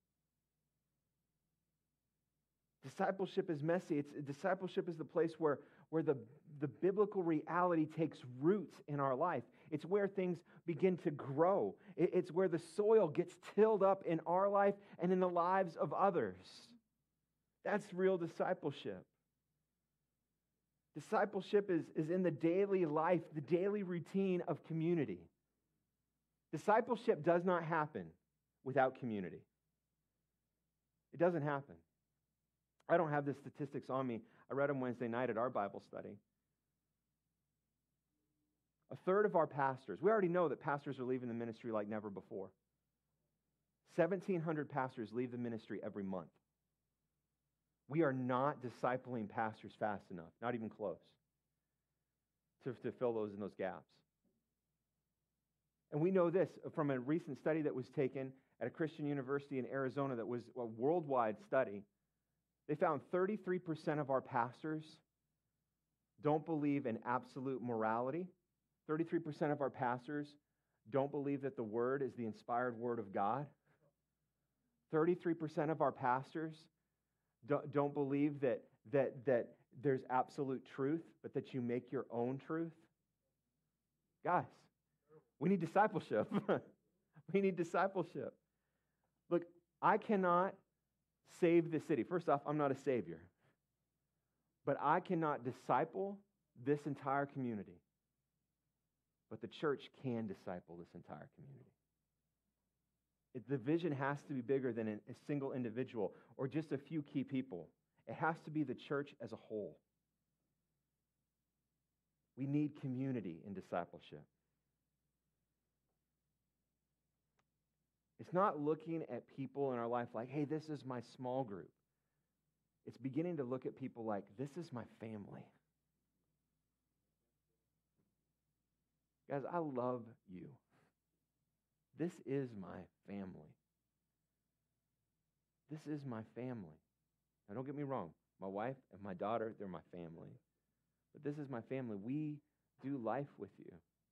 Discipleship is messy. It's, discipleship is the place where, where the, the biblical reality takes root in our life. It's where things begin to grow. It, it's where the soil gets tilled up in our life and in the lives of others. That's real discipleship. Discipleship is, is in the daily life, the daily routine of community. Discipleship does not happen without community. It doesn't happen. I don't have the statistics on me. I read them Wednesday night at our Bible study. A third of our pastors, we already know that pastors are leaving the ministry like never before. seventeen hundred pastors leave the ministry every month. We are not discipling pastors fast enough, not even close, to, to fill those in those gaps. And we know this from a recent study that was taken at a Christian university in Arizona that was a worldwide study. They found thirty-three percent of our pastors don't believe in absolute morality. thirty-three percent of our pastors don't believe that the Word is the inspired Word of God. thirty-three percent of our pastors don't, don't believe that, that, that there's absolute truth, but that you make your own truth. Guys, we need discipleship. We need discipleship. Look, I cannot save the city. First off, I'm not a savior. But I cannot disciple this entire community. But the church can disciple this entire community. It, the vision has to be bigger than a, a single individual or just a few key people. It has to be the church as a whole. We need community in discipleship. It's not looking at people in our life like, hey, this is my small group. It's beginning to look at people like, this is my family. Guys, I love you. This is my family. This is my family. Now, don't get me wrong. My wife and my daughter, they're my family. But this is my family. We do life with you.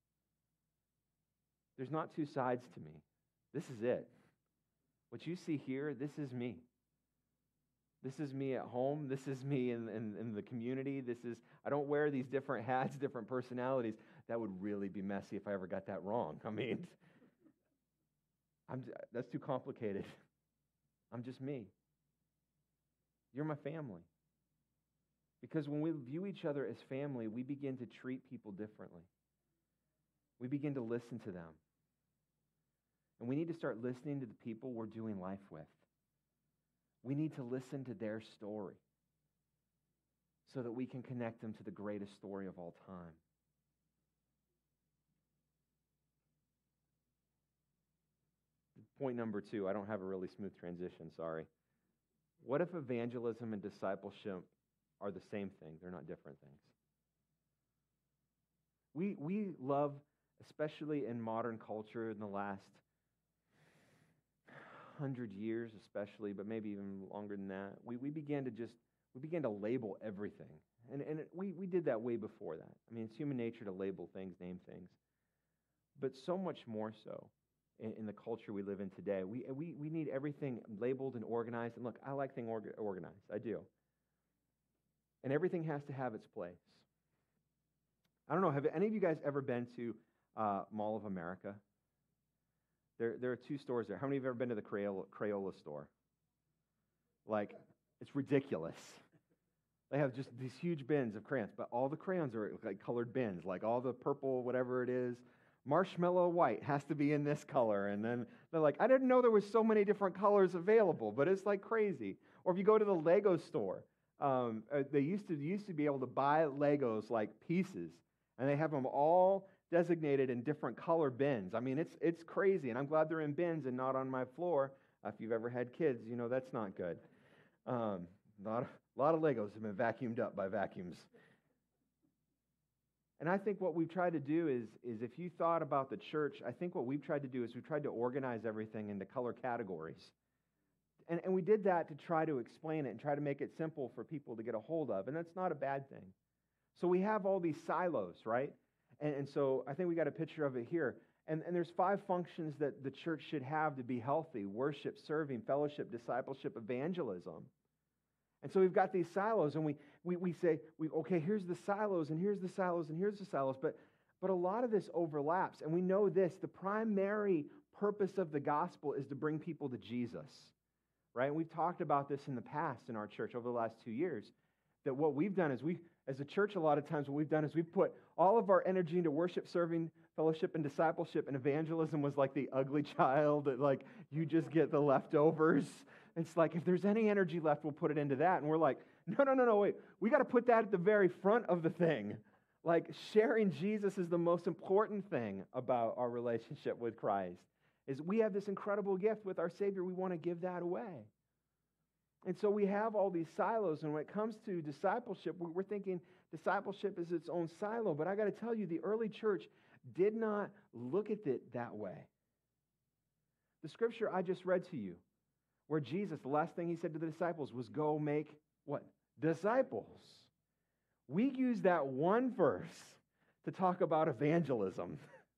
There's not two sides to me. This is it. What you see here, this is me. This is me at home. This is me in, in, in the community. This is, I don't wear these different hats, different personalities. That would really be messy if I ever got that wrong. I mean, I'm, that's too complicated. I'm just me. You're my family. Because when we view each other as family, we begin to treat people differently. We begin to listen to them. And we need to start listening to the people we're doing life with. We need to listen to their story. so that we can connect them to the greatest story of all time. Point number two, I don't have a really smooth transition, sorry. What if evangelism and discipleship are the same thing? They're not different things. We, we love, especially in modern culture in the last hundred years especially, but maybe even longer than that, we, we began to just, we began to label everything. And, and it, we, we did that way before that. I mean, it's human nature to label things, name things. But so much more so in, in the culture we live in today. We, we, we need everything labeled and organized. And look, I like things orga- organized. I do. And everything has to have its place. I don't know, have any of you guys ever been to uh, Mall of America? There, there are two stores there. How many of you have ever been to the Crayola, Crayola store? Like, it's ridiculous. They have just these huge bins of crayons, but all the crayons are like colored bins, like all the purple, whatever it is. Marshmallow white has to be in this color. And then they're like, I didn't know there was so many different colors available, but it's like crazy. Or if you go to the Lego store, um, they used to, used to be able to buy Legos like pieces, and they have them all designated in different color bins. I mean, it's it's crazy, and I'm glad they're in bins and not on my floor. Uh, if you've ever had kids, you know that's not good. Um, not, a lot of Legos have been vacuumed up by vacuums. And I think what we've tried to do is, is if you thought about the church, I think what we've tried to do is we've tried to organize everything into color categories. And, and we did that to try to explain it and try to make it simple for people to get a hold of, and that's not a bad thing. So we have all these silos, right? And, and so I think we got a picture of it here. And, and there's five functions that the church should have to be healthy: worship, serving, fellowship, discipleship, evangelism. And so we've got these silos, and we we, we say, we okay, here's the silos, and here's the silos, and here's the silos. But, but a lot of this overlaps, and we know this. The primary purpose of the gospel is to bring people to Jesus, right? And we've talked about this in the past in our church over the last two years, that what we've done is we, as a church, a lot of times what we've done is we've put all of our energy into worship, serving, fellowship, and discipleship, and evangelism was like the ugly child that like you just get the leftovers. It's like if there's any energy left, we'll put it into that. And we're like, no, no, no, no, wait. We got to put that at the very front of the thing. Like sharing Jesus is the most important thing about our relationship with Christ. Is we have this incredible gift with our Savior. We want to give that away. And so we have all these silos, and when it comes to discipleship, we're thinking discipleship is its own silo. But I got to tell you, the early church did not look at it that way. The scripture I just read to you, where Jesus, the last thing he said to the disciples was, go make what? Disciples. We use that one verse to talk about evangelism.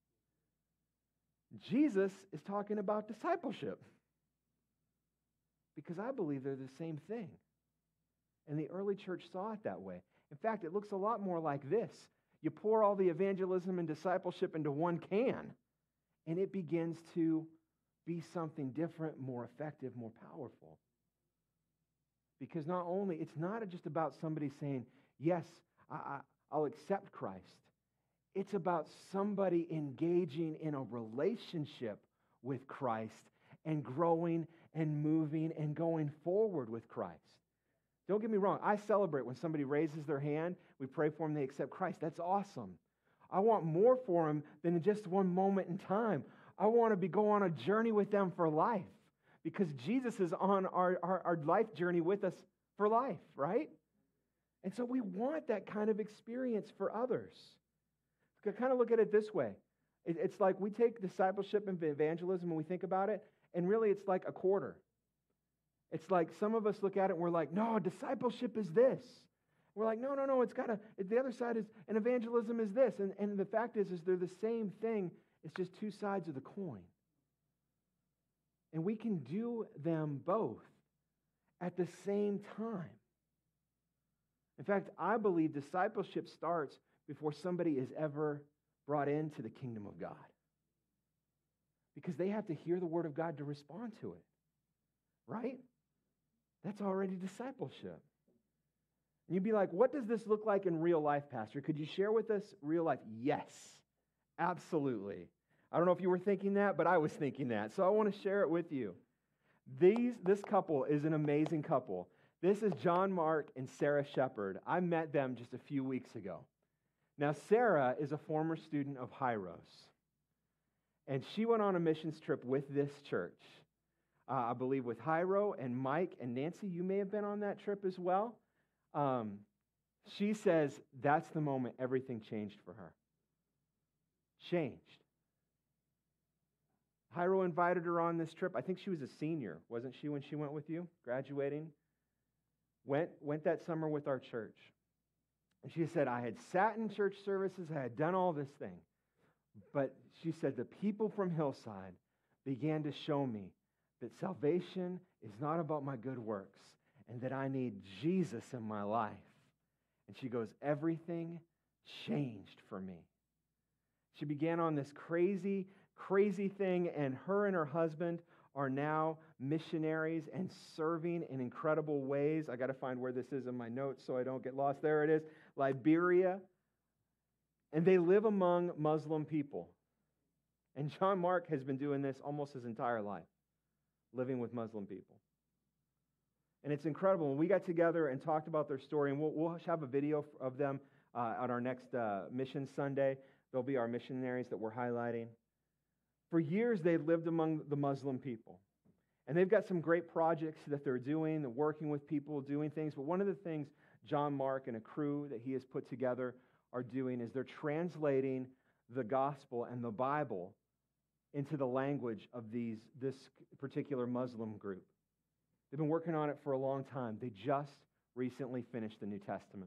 Jesus is talking about discipleship. Because I believe they're the same thing. And the early church saw it that way. In fact, it looks a lot more like this. You pour all the evangelism and discipleship into one can, and it begins to be something different, more effective, more powerful. Because not only, it's not just about somebody saying, yes, I, I, I'll accept Christ. It's about somebody engaging in a relationship with Christ and growing and moving and going forward with Christ. Don't get me wrong. I celebrate when somebody raises their hand. We pray for them, they accept Christ. That's awesome. I want more for them than just one moment in time. I want to be go on a journey with them for life, because Jesus is on our, our, our life journey with us for life, right? And so we want that kind of experience for others. You can kind of look at it this way. It, it's like we take discipleship and evangelism and we think about it, and really it's like a quarter. It's like some of us look at it and we're like, no, discipleship is this. We're like, no, no, no, it's got to, the other side is, and evangelism is this. And, and the fact is, is they're the same thing. It's just two sides of the coin. And we can do them both at the same time. In fact, I believe discipleship starts before somebody is ever brought into the kingdom of God. Because they have to hear the word of God to respond to it. Right? That's already discipleship. And you'd be like, what does this look like in real life, Pastor? Could you share with us real life? Yes, absolutely. I don't know if you were thinking that, but I was thinking that. So I want to share it with you. These, this couple is an amazing couple. This is John Mark and Sarah Shepard. I met them just a few weeks ago. Now, Sarah is a former student of Hyros, and she went on a missions trip with this church. Uh, I believe with Hyro and Mike and Nancy, you may have been on that trip as well. Um, she says that's the moment everything changed for her. Changed. Hyro invited her on this trip. I think she was a senior, wasn't she, when she went with you, graduating? Went, went that summer with our church. And she said, I had sat in church services, I had done all this thing. But she said, the people from Hillside began to show me that salvation is not about my good works and that I need Jesus in my life. And she goes, everything changed for me. She began on this crazy, crazy thing, and her and her husband are now missionaries and serving in incredible ways. I got to find where this is in my notes so I don't get lost. There it is, Liberia. And they live among Muslim people. And John Mark has been doing this almost his entire life, living with Muslim people. And it's incredible. When we got together and talked about their story, and we'll, we'll have a video of them uh, on our next uh, Mission Sunday. They'll be our missionaries that we're highlighting. For years, they lived among the Muslim people. And they've got some great projects that they're doing, they're working with people, doing things. But one of the things John Mark and a crew that he has put together are doing is they're translating the gospel and the Bible into the language of these this particular Muslim group. They've been working on it for a long time. They just recently finished the New Testament.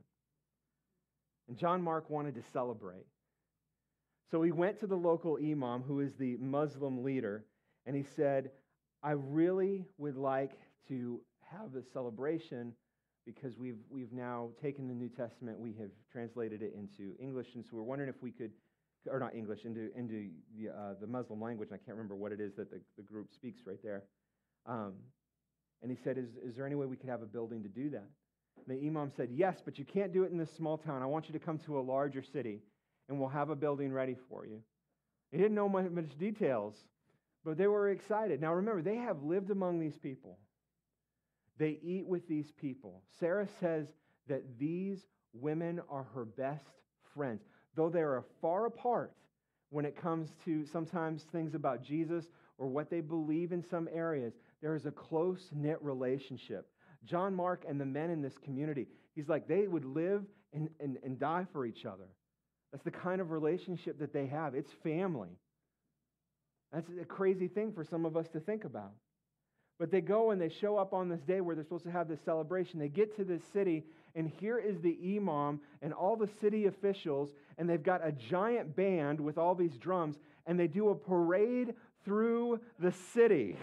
And John Mark wanted to celebrate. So he went to the local imam, who is the Muslim leader, and he said, I really would like to have the celebration because we've we've now taken the New Testament, we have translated it into English, and so we're wondering if we could, or not English, into into the uh, the Muslim language. I can't remember what it is that the, the group speaks right there. Um, and he said, is, is there any way we could have a building to do that? And the imam said, yes, but you can't do it in this small town. I want you to come to a larger city, and we'll have a building ready for you. He didn't know much, much details, but they were excited. Now remember, they have lived among these people. They eat with these people. Sarah says that these women are her best friends. Though they are far apart when it comes to sometimes things about Jesus or what they believe in some areas, there is a close-knit relationship. John Mark and the men in this community, he's like, they would live and, and, and die for each other. That's the kind of relationship that they have. It's family. That's a crazy thing for some of us to think about. But they go and they show up on this day where they're supposed to have this celebration. They get to this city, and here is the imam and all the city officials, and they've got a giant band with all these drums, and they do a parade through the city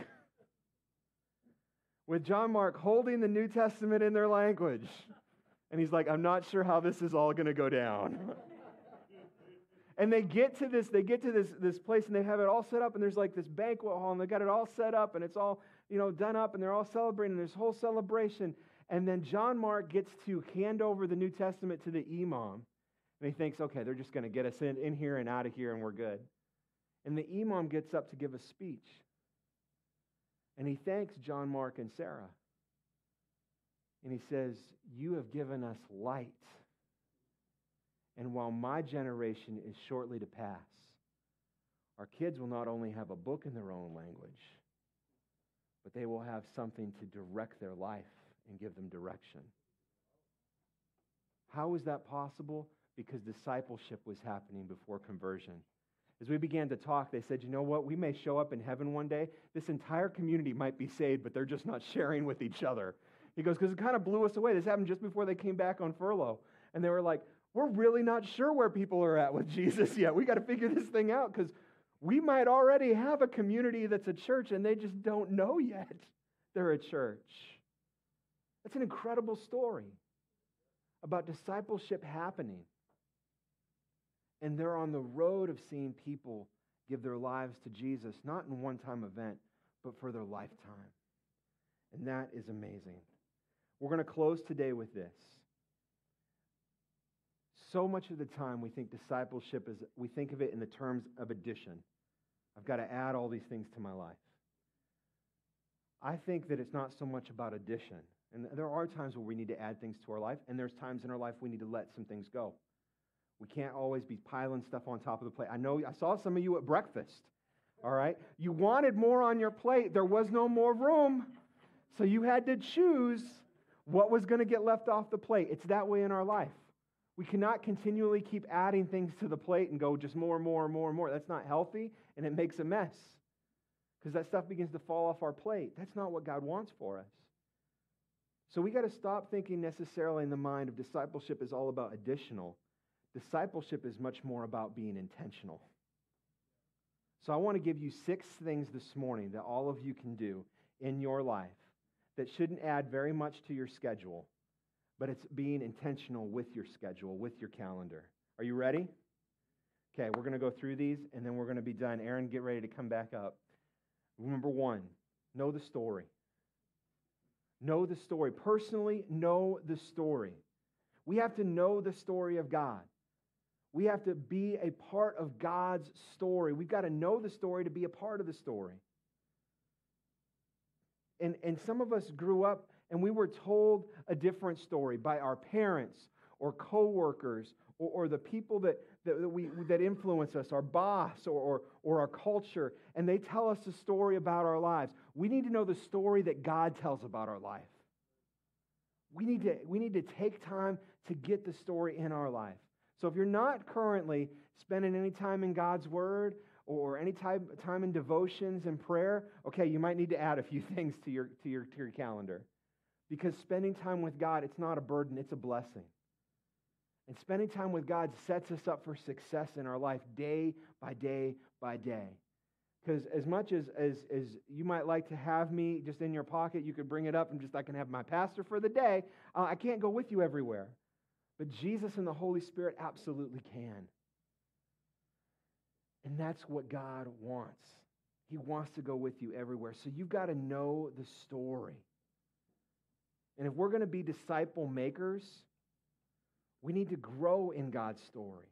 with John Mark holding the New Testament in their language. And he's like, I'm not sure how this is all going to go down. And they get to this, they get to this, this place, and they have it all set up, and there's like this banquet hall, and they've got it all set up, and it's all, you know, done up, and they're all celebrating. There's a whole celebration. And then John Mark gets to hand over the New Testament to the imam. And he thinks, okay, they're just going to get us in, in here and out of here, and we're good. And the imam gets up to give a speech. And he thanks John Mark and Sarah. And he says, you have given us light. And while my generation is shortly to pass, our kids will not only have a book in their own language, but they will have something to direct their life and give them direction. How is that possible? Because discipleship was happening before conversion. As we began to talk, they said, you know what? We may show up in heaven one day. This entire community might be saved, but they're just not sharing with each other. He goes, because it kind of blew us away. This happened just before they came back on furlough. And they were like, we're really not sure where people are at with Jesus yet. We got to figure this thing out because we might already have a community that's a church and they just don't know yet they're a church. That's an incredible story about discipleship happening. And they're on the road of seeing people give their lives to Jesus, not in a one-time event, but for their lifetime. And that is amazing. We're going to close today with this. So much of the time we think discipleship is, we think of it in the terms of addition. I've got to add all these things to my life. I think that it's not so much about addition. And there are times where we need to add things to our life, and there's times in our life we need to let some things go. We can't always be piling stuff on top of the plate. I know I saw some of you at breakfast, all right? You wanted more on your plate. There was no more room, so you had to choose what was going to get left off the plate. It's that way in our life. We cannot continually keep adding things to the plate and go just more and more and more and more. That's not healthy, and it makes a mess because that stuff begins to fall off our plate. That's not what God wants for us. So we got to stop thinking necessarily in the mind of discipleship is all about additional. Discipleship is much more about being intentional. So I want to give you six things this morning that all of you can do in your life that shouldn't add very much to your schedule, but it's being intentional with your schedule, with your calendar. Are you ready? Okay, we're going to go through these, and then we're going to be done. Aaron, get ready to come back up. Number one, know the story. Know the story. Personally, know the story. We have to know the story of God. We have to be a part of God's story. We've got to know the story to be a part of the story. And, and some of us grew up and we were told a different story by our parents or coworkers or, or the people that, that, that, we, that influence us, our boss or, or, or our culture, and they tell us a story about our lives. We need to know the story that God tells about our life. We need to, we need to take time to get the story in our life. So if you're not currently spending any time in God's Word or any time, time in devotions and prayer, okay, you might need to add a few things to your, to your, to your calendar. Because spending time with God, it's not a burden, it's a blessing. And spending time with God sets us up for success in our life day by day by day. Because as much as, as, as you might like to have me just in your pocket, you could bring it up and just I can have my pastor for the day, uh, I can't go with you everywhere. But Jesus and the Holy Spirit absolutely can. And that's what God wants. He wants to go with you everywhere. So you've got to know the story. And if we're going to be disciple makers, we need to grow in God's story.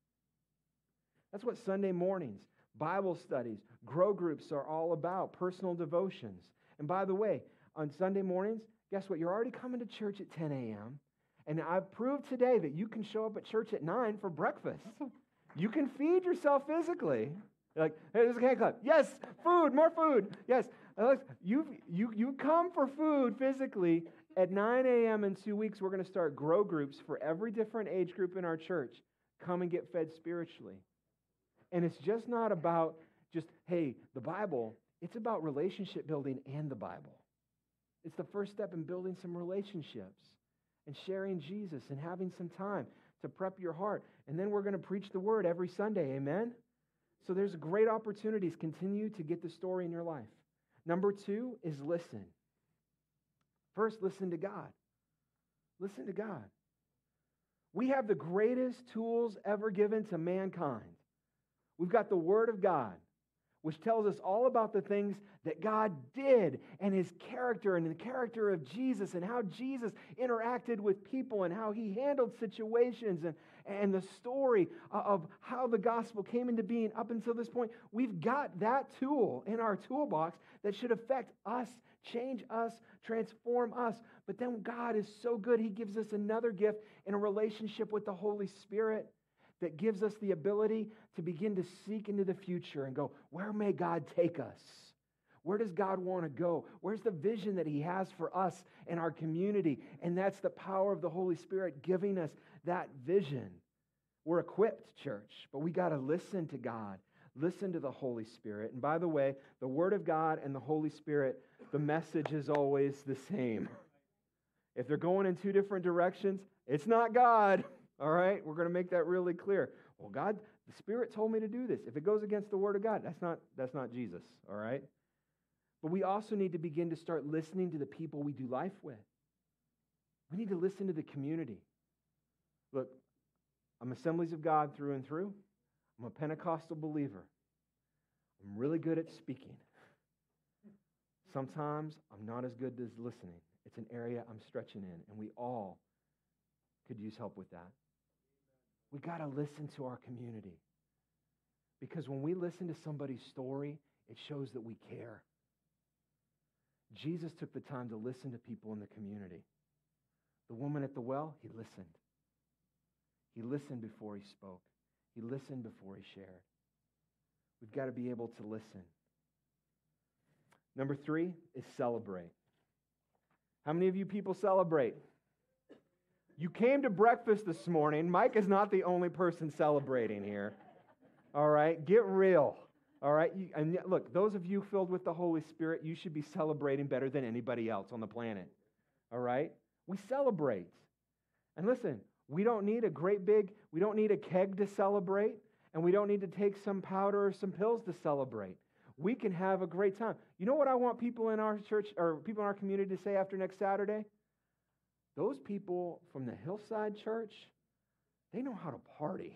That's what Sunday mornings, Bible studies, grow groups are all about, personal devotions. And by the way, on Sunday mornings, guess what? You're already coming to church at ten a.m., and I've proved today that you can show up at church at nine for breakfast. You can feed yourself physically. You're like, hey, there's a hand clap. Yes, food, more food. Yes, you you you come for food physically. At nine a.m. in two weeks, we're going to start grow groups for every different age group in our church. Come and get fed spiritually. And it's just not about just, hey, the Bible. It's about relationship building and the Bible. It's the first step in building some relationships and sharing Jesus and having some time to prep your heart. And then we're going to preach the word every Sunday, amen? So there's great opportunities. Continue to get the story in your life. Number two is listen. First, listen to God. Listen to God. We have the greatest tools ever given to mankind. We've got the Word of God, which tells us all about the things that God did and His character and the character of Jesus and how Jesus interacted with people and how He handled situations and, and the story of how the gospel came into being up until this point. We've got that tool in our toolbox that should affect us, change us, transform us. But then God is so good, He gives us another gift in a relationship with the Holy Spirit that gives us the ability to begin to seek into the future and go, where may God take us? Where does God want to go? Where's the vision that He has for us and our community? And that's the power of the Holy Spirit giving us that vision. We're equipped, church, but we got to listen to God. Listen to the Holy Spirit. And by the way, the Word of God and the Holy Spirit, the message is always the same. If they're going in two different directions, it's not God. All right? We're going to make that really clear. Well, God, the Spirit told me to do this. If it goes against the Word of God, that's not, that's not Jesus. All right? But we also need to begin to start listening to the people we do life with. We need to listen to the community. Look, I'm Assemblies of God through and through. I'm a Pentecostal believer. I'm really good at speaking. Sometimes I'm not as good as listening. It's an area I'm stretching in, and we all could use help with that. We got to listen to our community. Because when we listen to somebody's story, it shows that we care. Jesus took the time to listen to people in the community. The woman at the well, he listened. He listened before he spoke. He listened before he shared. We've got to be able to listen. Number three is celebrate. How many of you people celebrate? You came to breakfast this morning. Mike is not the only person celebrating here. All right? Get real. All right? You, and look, those of you filled with the Holy Spirit, you should be celebrating better than anybody else on the planet. All right? We celebrate. And listen, we don't need a great big, we don't need a keg to celebrate, and we don't need to take some powder or some pills to celebrate. We can have a great time. You know what I want people in our church or people in our community to say after next Saturday? Those people from the Hillside Church, they know how to party.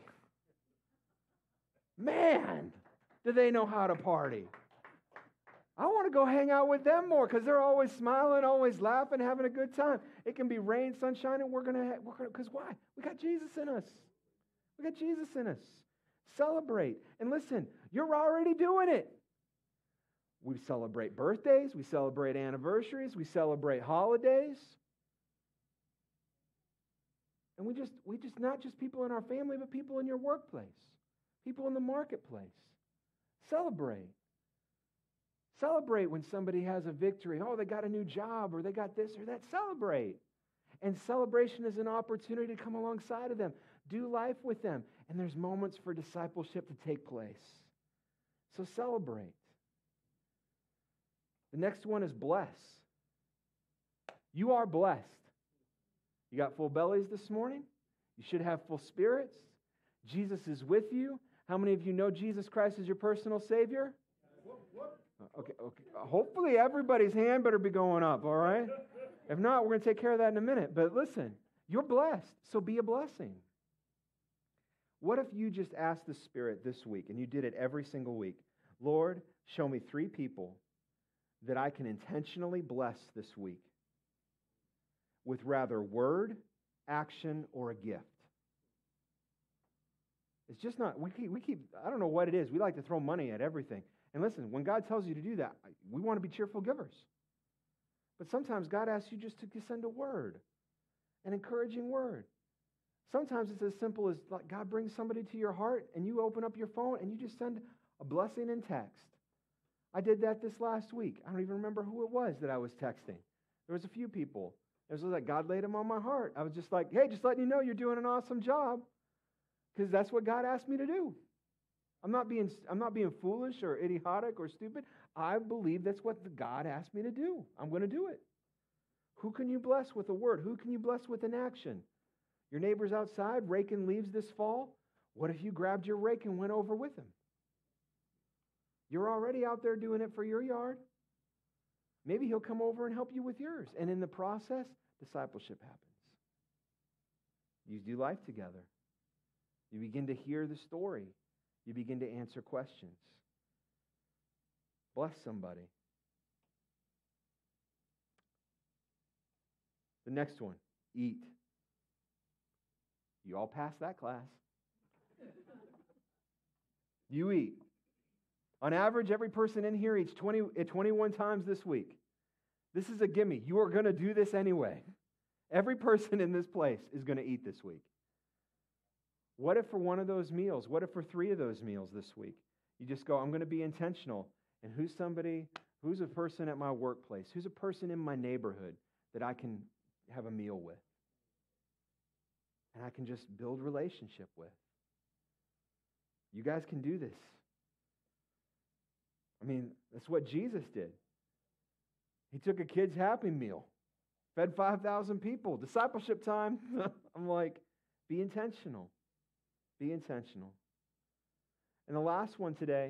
Man, do they know how to party? I want to go hang out with them more because they're always smiling, always laughing, having a good time. It can be rain, sunshine, and we're going to, we're going to, because why? We got Jesus in us. We got Jesus in us. Celebrate. And listen, you're already doing it. We celebrate birthdays. We celebrate anniversaries. We celebrate holidays. And we just, we just, not just people in our family, but people in your workplace, people in the marketplace. Celebrate. Celebrate when somebody has a victory. Oh, they got a new job, or they got this or that. Celebrate. And celebration is an opportunity to come alongside of them. Do life with them. And there's moments for discipleship to take place. So celebrate. The next one is bless. You are blessed. You got full bellies this morning? You should have full spirits. Jesus is with you. How many of you know Jesus Christ is your personal Savior? Okay, okay. Hopefully everybody's hand better be going up, all right? If not, we're going to take care of that in a minute. But listen, you're blessed, so be a blessing. What if you just asked the Spirit this week, and you did it every single week? Lord, show me three people that I can intentionally bless this week with rather word, action, or a gift. It's just not, we keep, we keep, I don't know what it is. We like to throw money at everything. And listen, when God tells you to do that, we want to be cheerful givers. But sometimes God asks you just to send a word, an encouraging word. Sometimes it's as simple as like God brings somebody to your heart and you open up your phone and you just send a blessing in text. I did that this last week. I don't even remember who it was that I was texting. There was a few people. It was like God laid them on my heart. I was just like, hey, just letting you know you're doing an awesome job because that's what God asked me to do. I'm not being I'm not being foolish or idiotic or stupid. I believe that's what the God asked me to do. I'm going to do it. Who can you bless with a word? Who can you bless with an action? Your neighbor's outside raking leaves this fall. What if you grabbed your rake and went over with him? You're already out there doing it for your yard. Maybe he'll come over and help you with yours. And in the process, discipleship happens. You do life together. You begin to hear the story. You begin to answer questions. Bless somebody. The next one, eat. You all passed that class. You eat. On average, every person in here eats twenty, twenty-one times this week. This is a gimme. You are going to do this anyway. Every person in this place is going to eat this week. What if for one of those meals, what if for three of those meals this week, you just go, I'm going to be intentional. And who's somebody, who's a person at my workplace? Who's a person in my neighborhood that I can have a meal with? And I can just build relationship with. You guys can do this. I mean, that's what Jesus did. He took a kid's Happy Meal, fed five thousand people. Discipleship time. I'm like, be intentional. Be intentional. And the last one today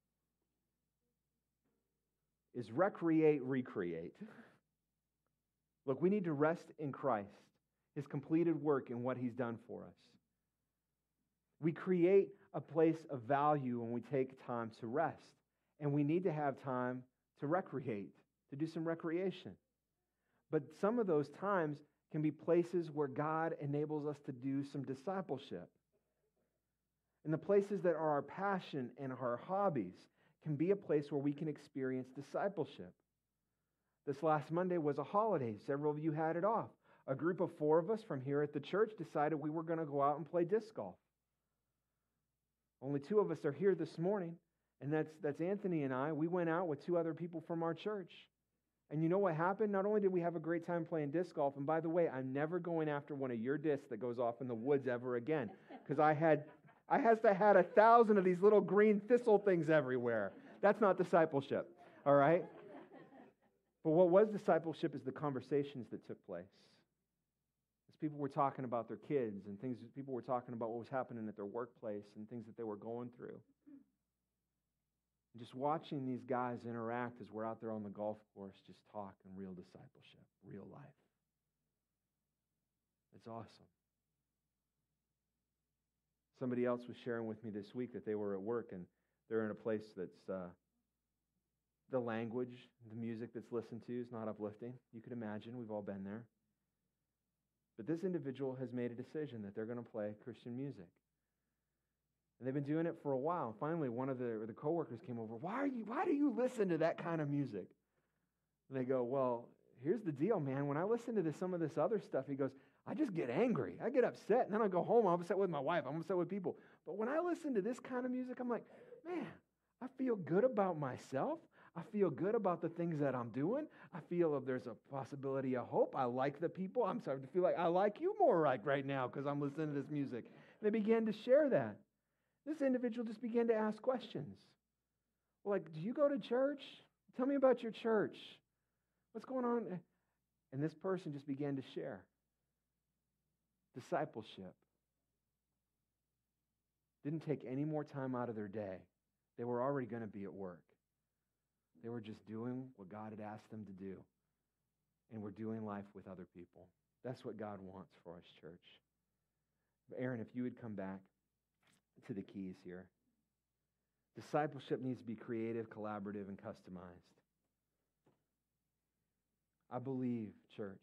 is recreate, recreate. Look, we need to rest in Christ, His completed work and what He's done for us. We create a place of value when we take time to rest. And we need to have time to recreate, to do some recreation. But some of those times can be places where God enables us to do some discipleship. And the places that are our passion and our hobbies can be a place where we can experience discipleship. This last Monday was a holiday. Several of you had it off. A group of four of us from here at the church decided we were going to go out and play disc golf. Only two of us are here this morning, and that's, that's Anthony and I. We went out with two other people from our church. And you know what happened? Not only did we have a great time playing disc golf, and by the way, I'm never going after one of your discs that goes off in the woods ever again, because I had I has to had a thousand of these little green thistle things everywhere. That's not discipleship, all right? But what was discipleship is the conversations that took place. As people were talking about their kids and things, people were talking about what was happening at their workplace and things that they were going through. And just watching these guys interact as we're out there on the golf course, just talk and real discipleship, real life. It's awesome. Somebody else was sharing with me this week that they were at work and they're in a place that's uh, the language, the music that's listened to is not uplifting. You could imagine, we've all been there. But this individual has made a decision that they're going to play Christian music. And they've been doing it for a while. Finally, one of the, the coworkers came over. Why are you? Why do you listen to that kind of music? And they go, well, here's the deal, man. When I listen to this, some of this other stuff, he goes, I just get angry. I get upset, and then I go home. I'm upset with my wife. I'm upset with people. But when I listen to this kind of music, I'm like, man, I feel good about myself. I feel good about the things that I'm doing. I feel if there's a possibility of hope. I like the people. I'm starting to feel like I like you more right, right now because I'm listening to this music. And they began to share that. This individual just began to ask questions. Well, like, do you go to church? Tell me about your church. What's going on? And this person just began to share. Discipleship. Didn't take any more time out of their day. They were already going to be at work. They were just doing what God had asked them to do. And we're doing life with other people. That's what God wants for us, church. Aaron, if you would come back to the keys here. Discipleship needs to be creative, collaborative, and customized. I believe, church,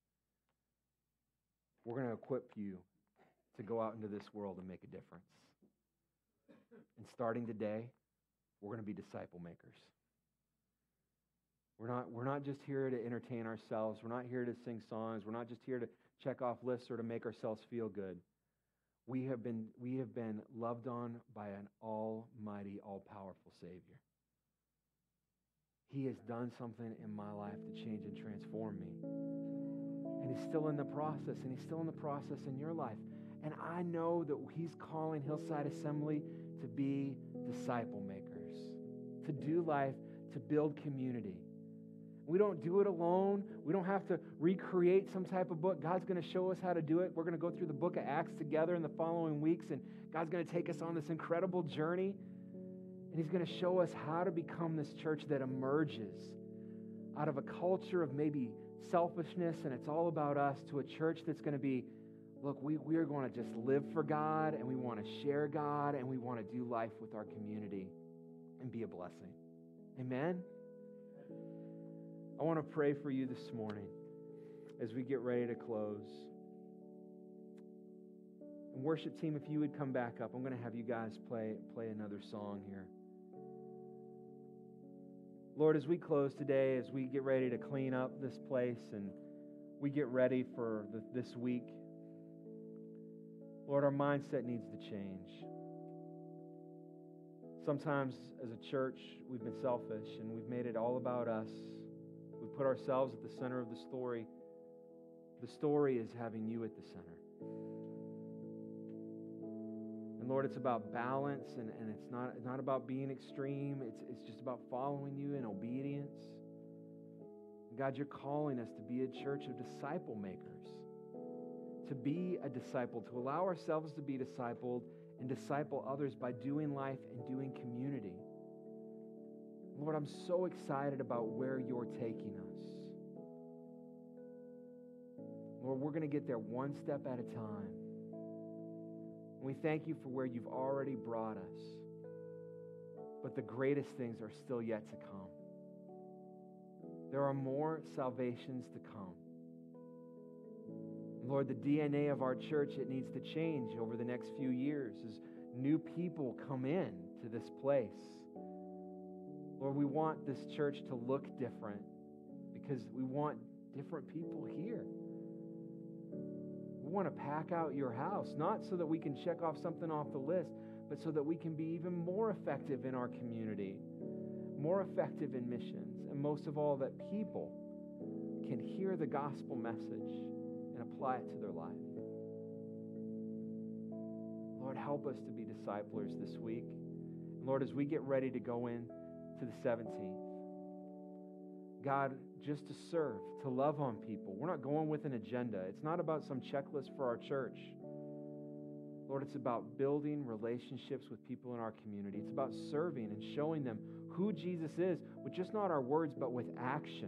we're going to equip you to go out into this world and make a difference. And starting today, we're going to be disciple makers. We're not, we're not just here to entertain ourselves. We're not here to sing songs. We're not just here to check off lists or to make ourselves feel good. We have been, we have been loved on by an almighty, all-powerful Savior. He has done something in my life to change and transform me. And He's still in the process, and He's still in the process in your life. And I know that He's calling Hillside Assembly to be disciple makers, to do life, to build community. We don't do it alone. We don't have to recreate some type of book. God's going to show us how to do it. We're going to go through the book of Acts together in the following weeks, and God's going to take us on this incredible journey, and He's going to show us how to become this church that emerges out of a culture of maybe selfishness, and it's all about us, to a church that's going to be, look, we, we are going to just live for God, and we want to share God, and we want to do life with our community and be a blessing. Amen? I want to pray for you this morning as we get ready to close. And worship team, if you would come back up, I'm going to have you guys play, play another song here. Lord, as we close today, as we get ready to clean up this place and we get ready for the, this week, Lord, our mindset needs to change. Sometimes as a church, we've been selfish and we've made it all about us. We put ourselves at the center of the story. The story is having you at the center. And Lord, it's about balance, and, and it's not, not about being extreme. It's, it's just about following you in obedience. And God, you're calling us to be a church of disciple makers, to be a disciple, to allow ourselves to be discipled and disciple others by doing life and doing community. Lord, I'm so excited about where you're taking us. Lord, we're going to get there one step at a time. And we thank you for where you've already brought us. But the greatest things are still yet to come. There are more salvations to come. Lord, the D N A of our church, it needs to change over the next few years as new people come in to this place. Lord, we want this church to look different because we want different people here. We want to pack out your house, not so that we can check off something off the list, but so that we can be even more effective in our community, more effective in missions, and most of all, that people can hear the gospel message and apply it to their life. Lord, help us to be disciplers this week. And Lord, as we get ready to go in to the seventeenth, God, just to serve, to love on people. We're not going with an agenda. It's not about some checklist for our church. Lord, it's about building relationships with people in our community. It's about serving and showing them who Jesus is with just not our words, but with action.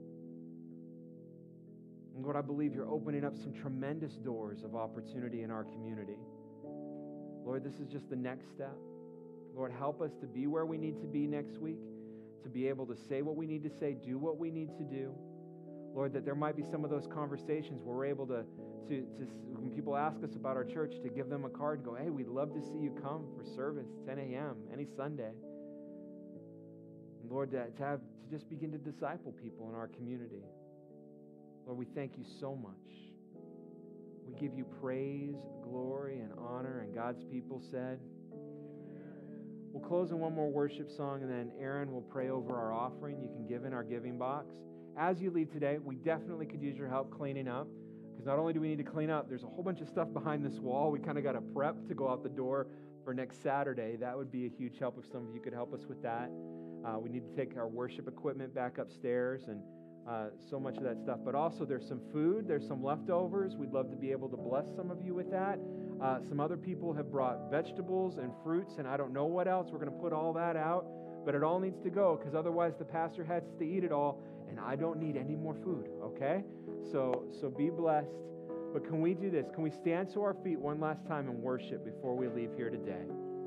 And Lord, I believe you're opening up some tremendous doors of opportunity in our community. Lord, this is just the next step. Lord, help us to be where we need to be next week, to be able to say what we need to say, do what we need to do. Lord, that there might be some of those conversations where we're able to, to, to when people ask us about our church, to give them a card and go, hey, we'd love to see you come for service, ten a.m., any Sunday. And Lord, to, to, have, to just begin to disciple people in our community. Lord, we thank you so much. We give you praise, glory, and honor, and God's people said, we'll close in one more worship song, and then Aaron will pray over our offering. You can give in our giving box. As you leave today, we definitely could use your help cleaning up, because not only do we need to clean up, there's a whole bunch of stuff behind this wall. We kind of got to prep to go out the door for next Saturday. That would be a huge help if some of you could help us with that. Uh, we need to take our worship equipment back upstairs and uh, so much of that stuff. But also there's some food, there's some leftovers. We'd love to be able to bless some of you with that. Uh, some other people have brought vegetables and fruits, and I don't know what else. We're going to put all that out, but it all needs to go, because otherwise the pastor has to eat it all, and I don't need any more food, okay? So, so be blessed. But can we do this? Can we stand to our feet one last time and worship before we leave here today?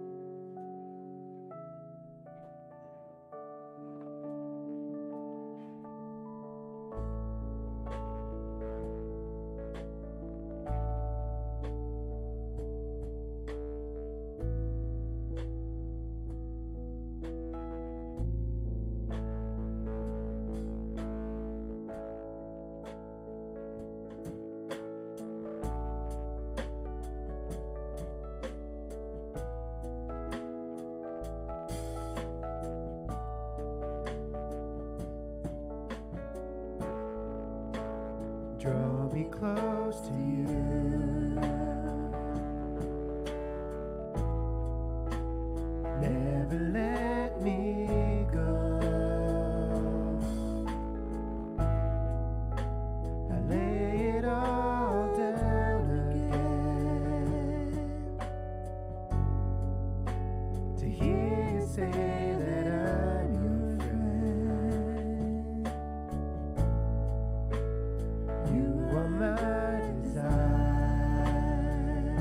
Draw me close to you. Never let me go. I lay it all down again to hear you say that I'm your friend. You are my desire.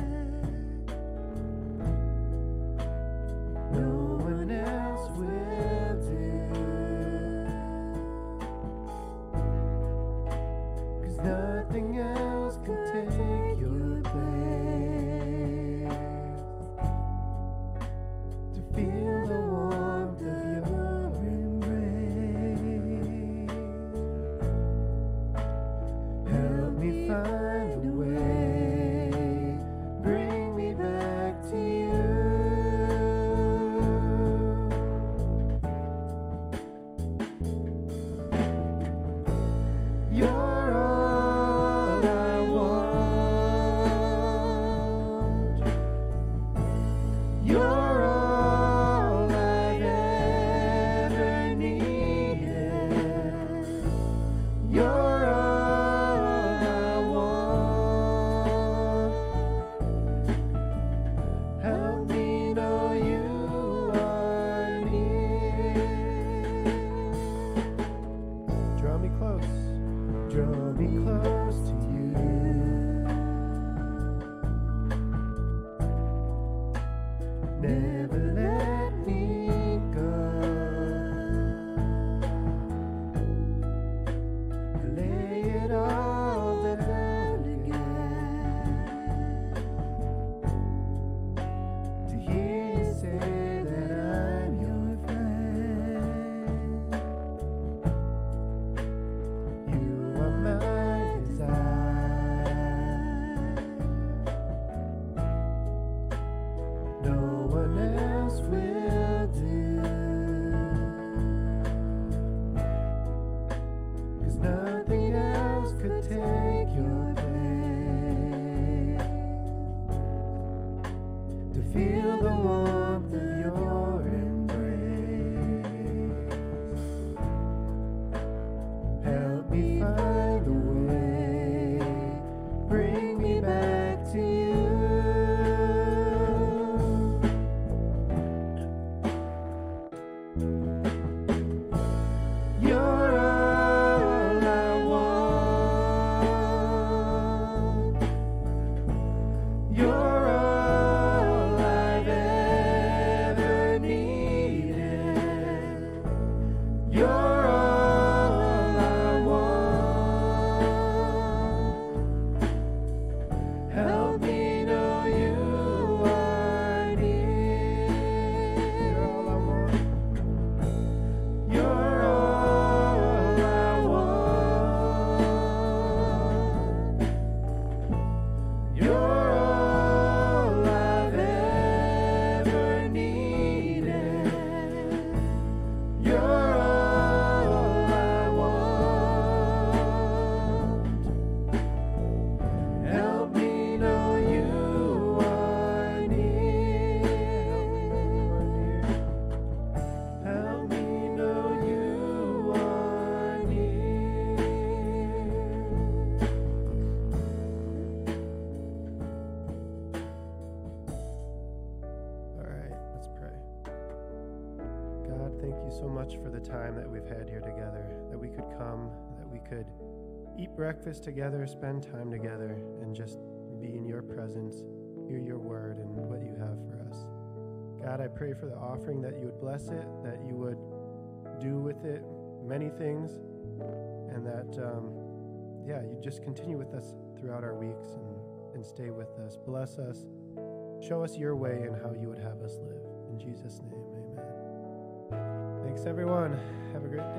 time that we've had here together, that we could come, that we could eat breakfast together, spend time together, and just be in your presence, hear your word and what you have for us. God, I pray for the offering that you would bless it, that you would do with it many things, and that, um, yeah, you just continue with us throughout our weeks and, and stay with us. Bless us. Show us your way and how you would have us live. In Jesus' name, amen. Thanks, everyone. Have a great day.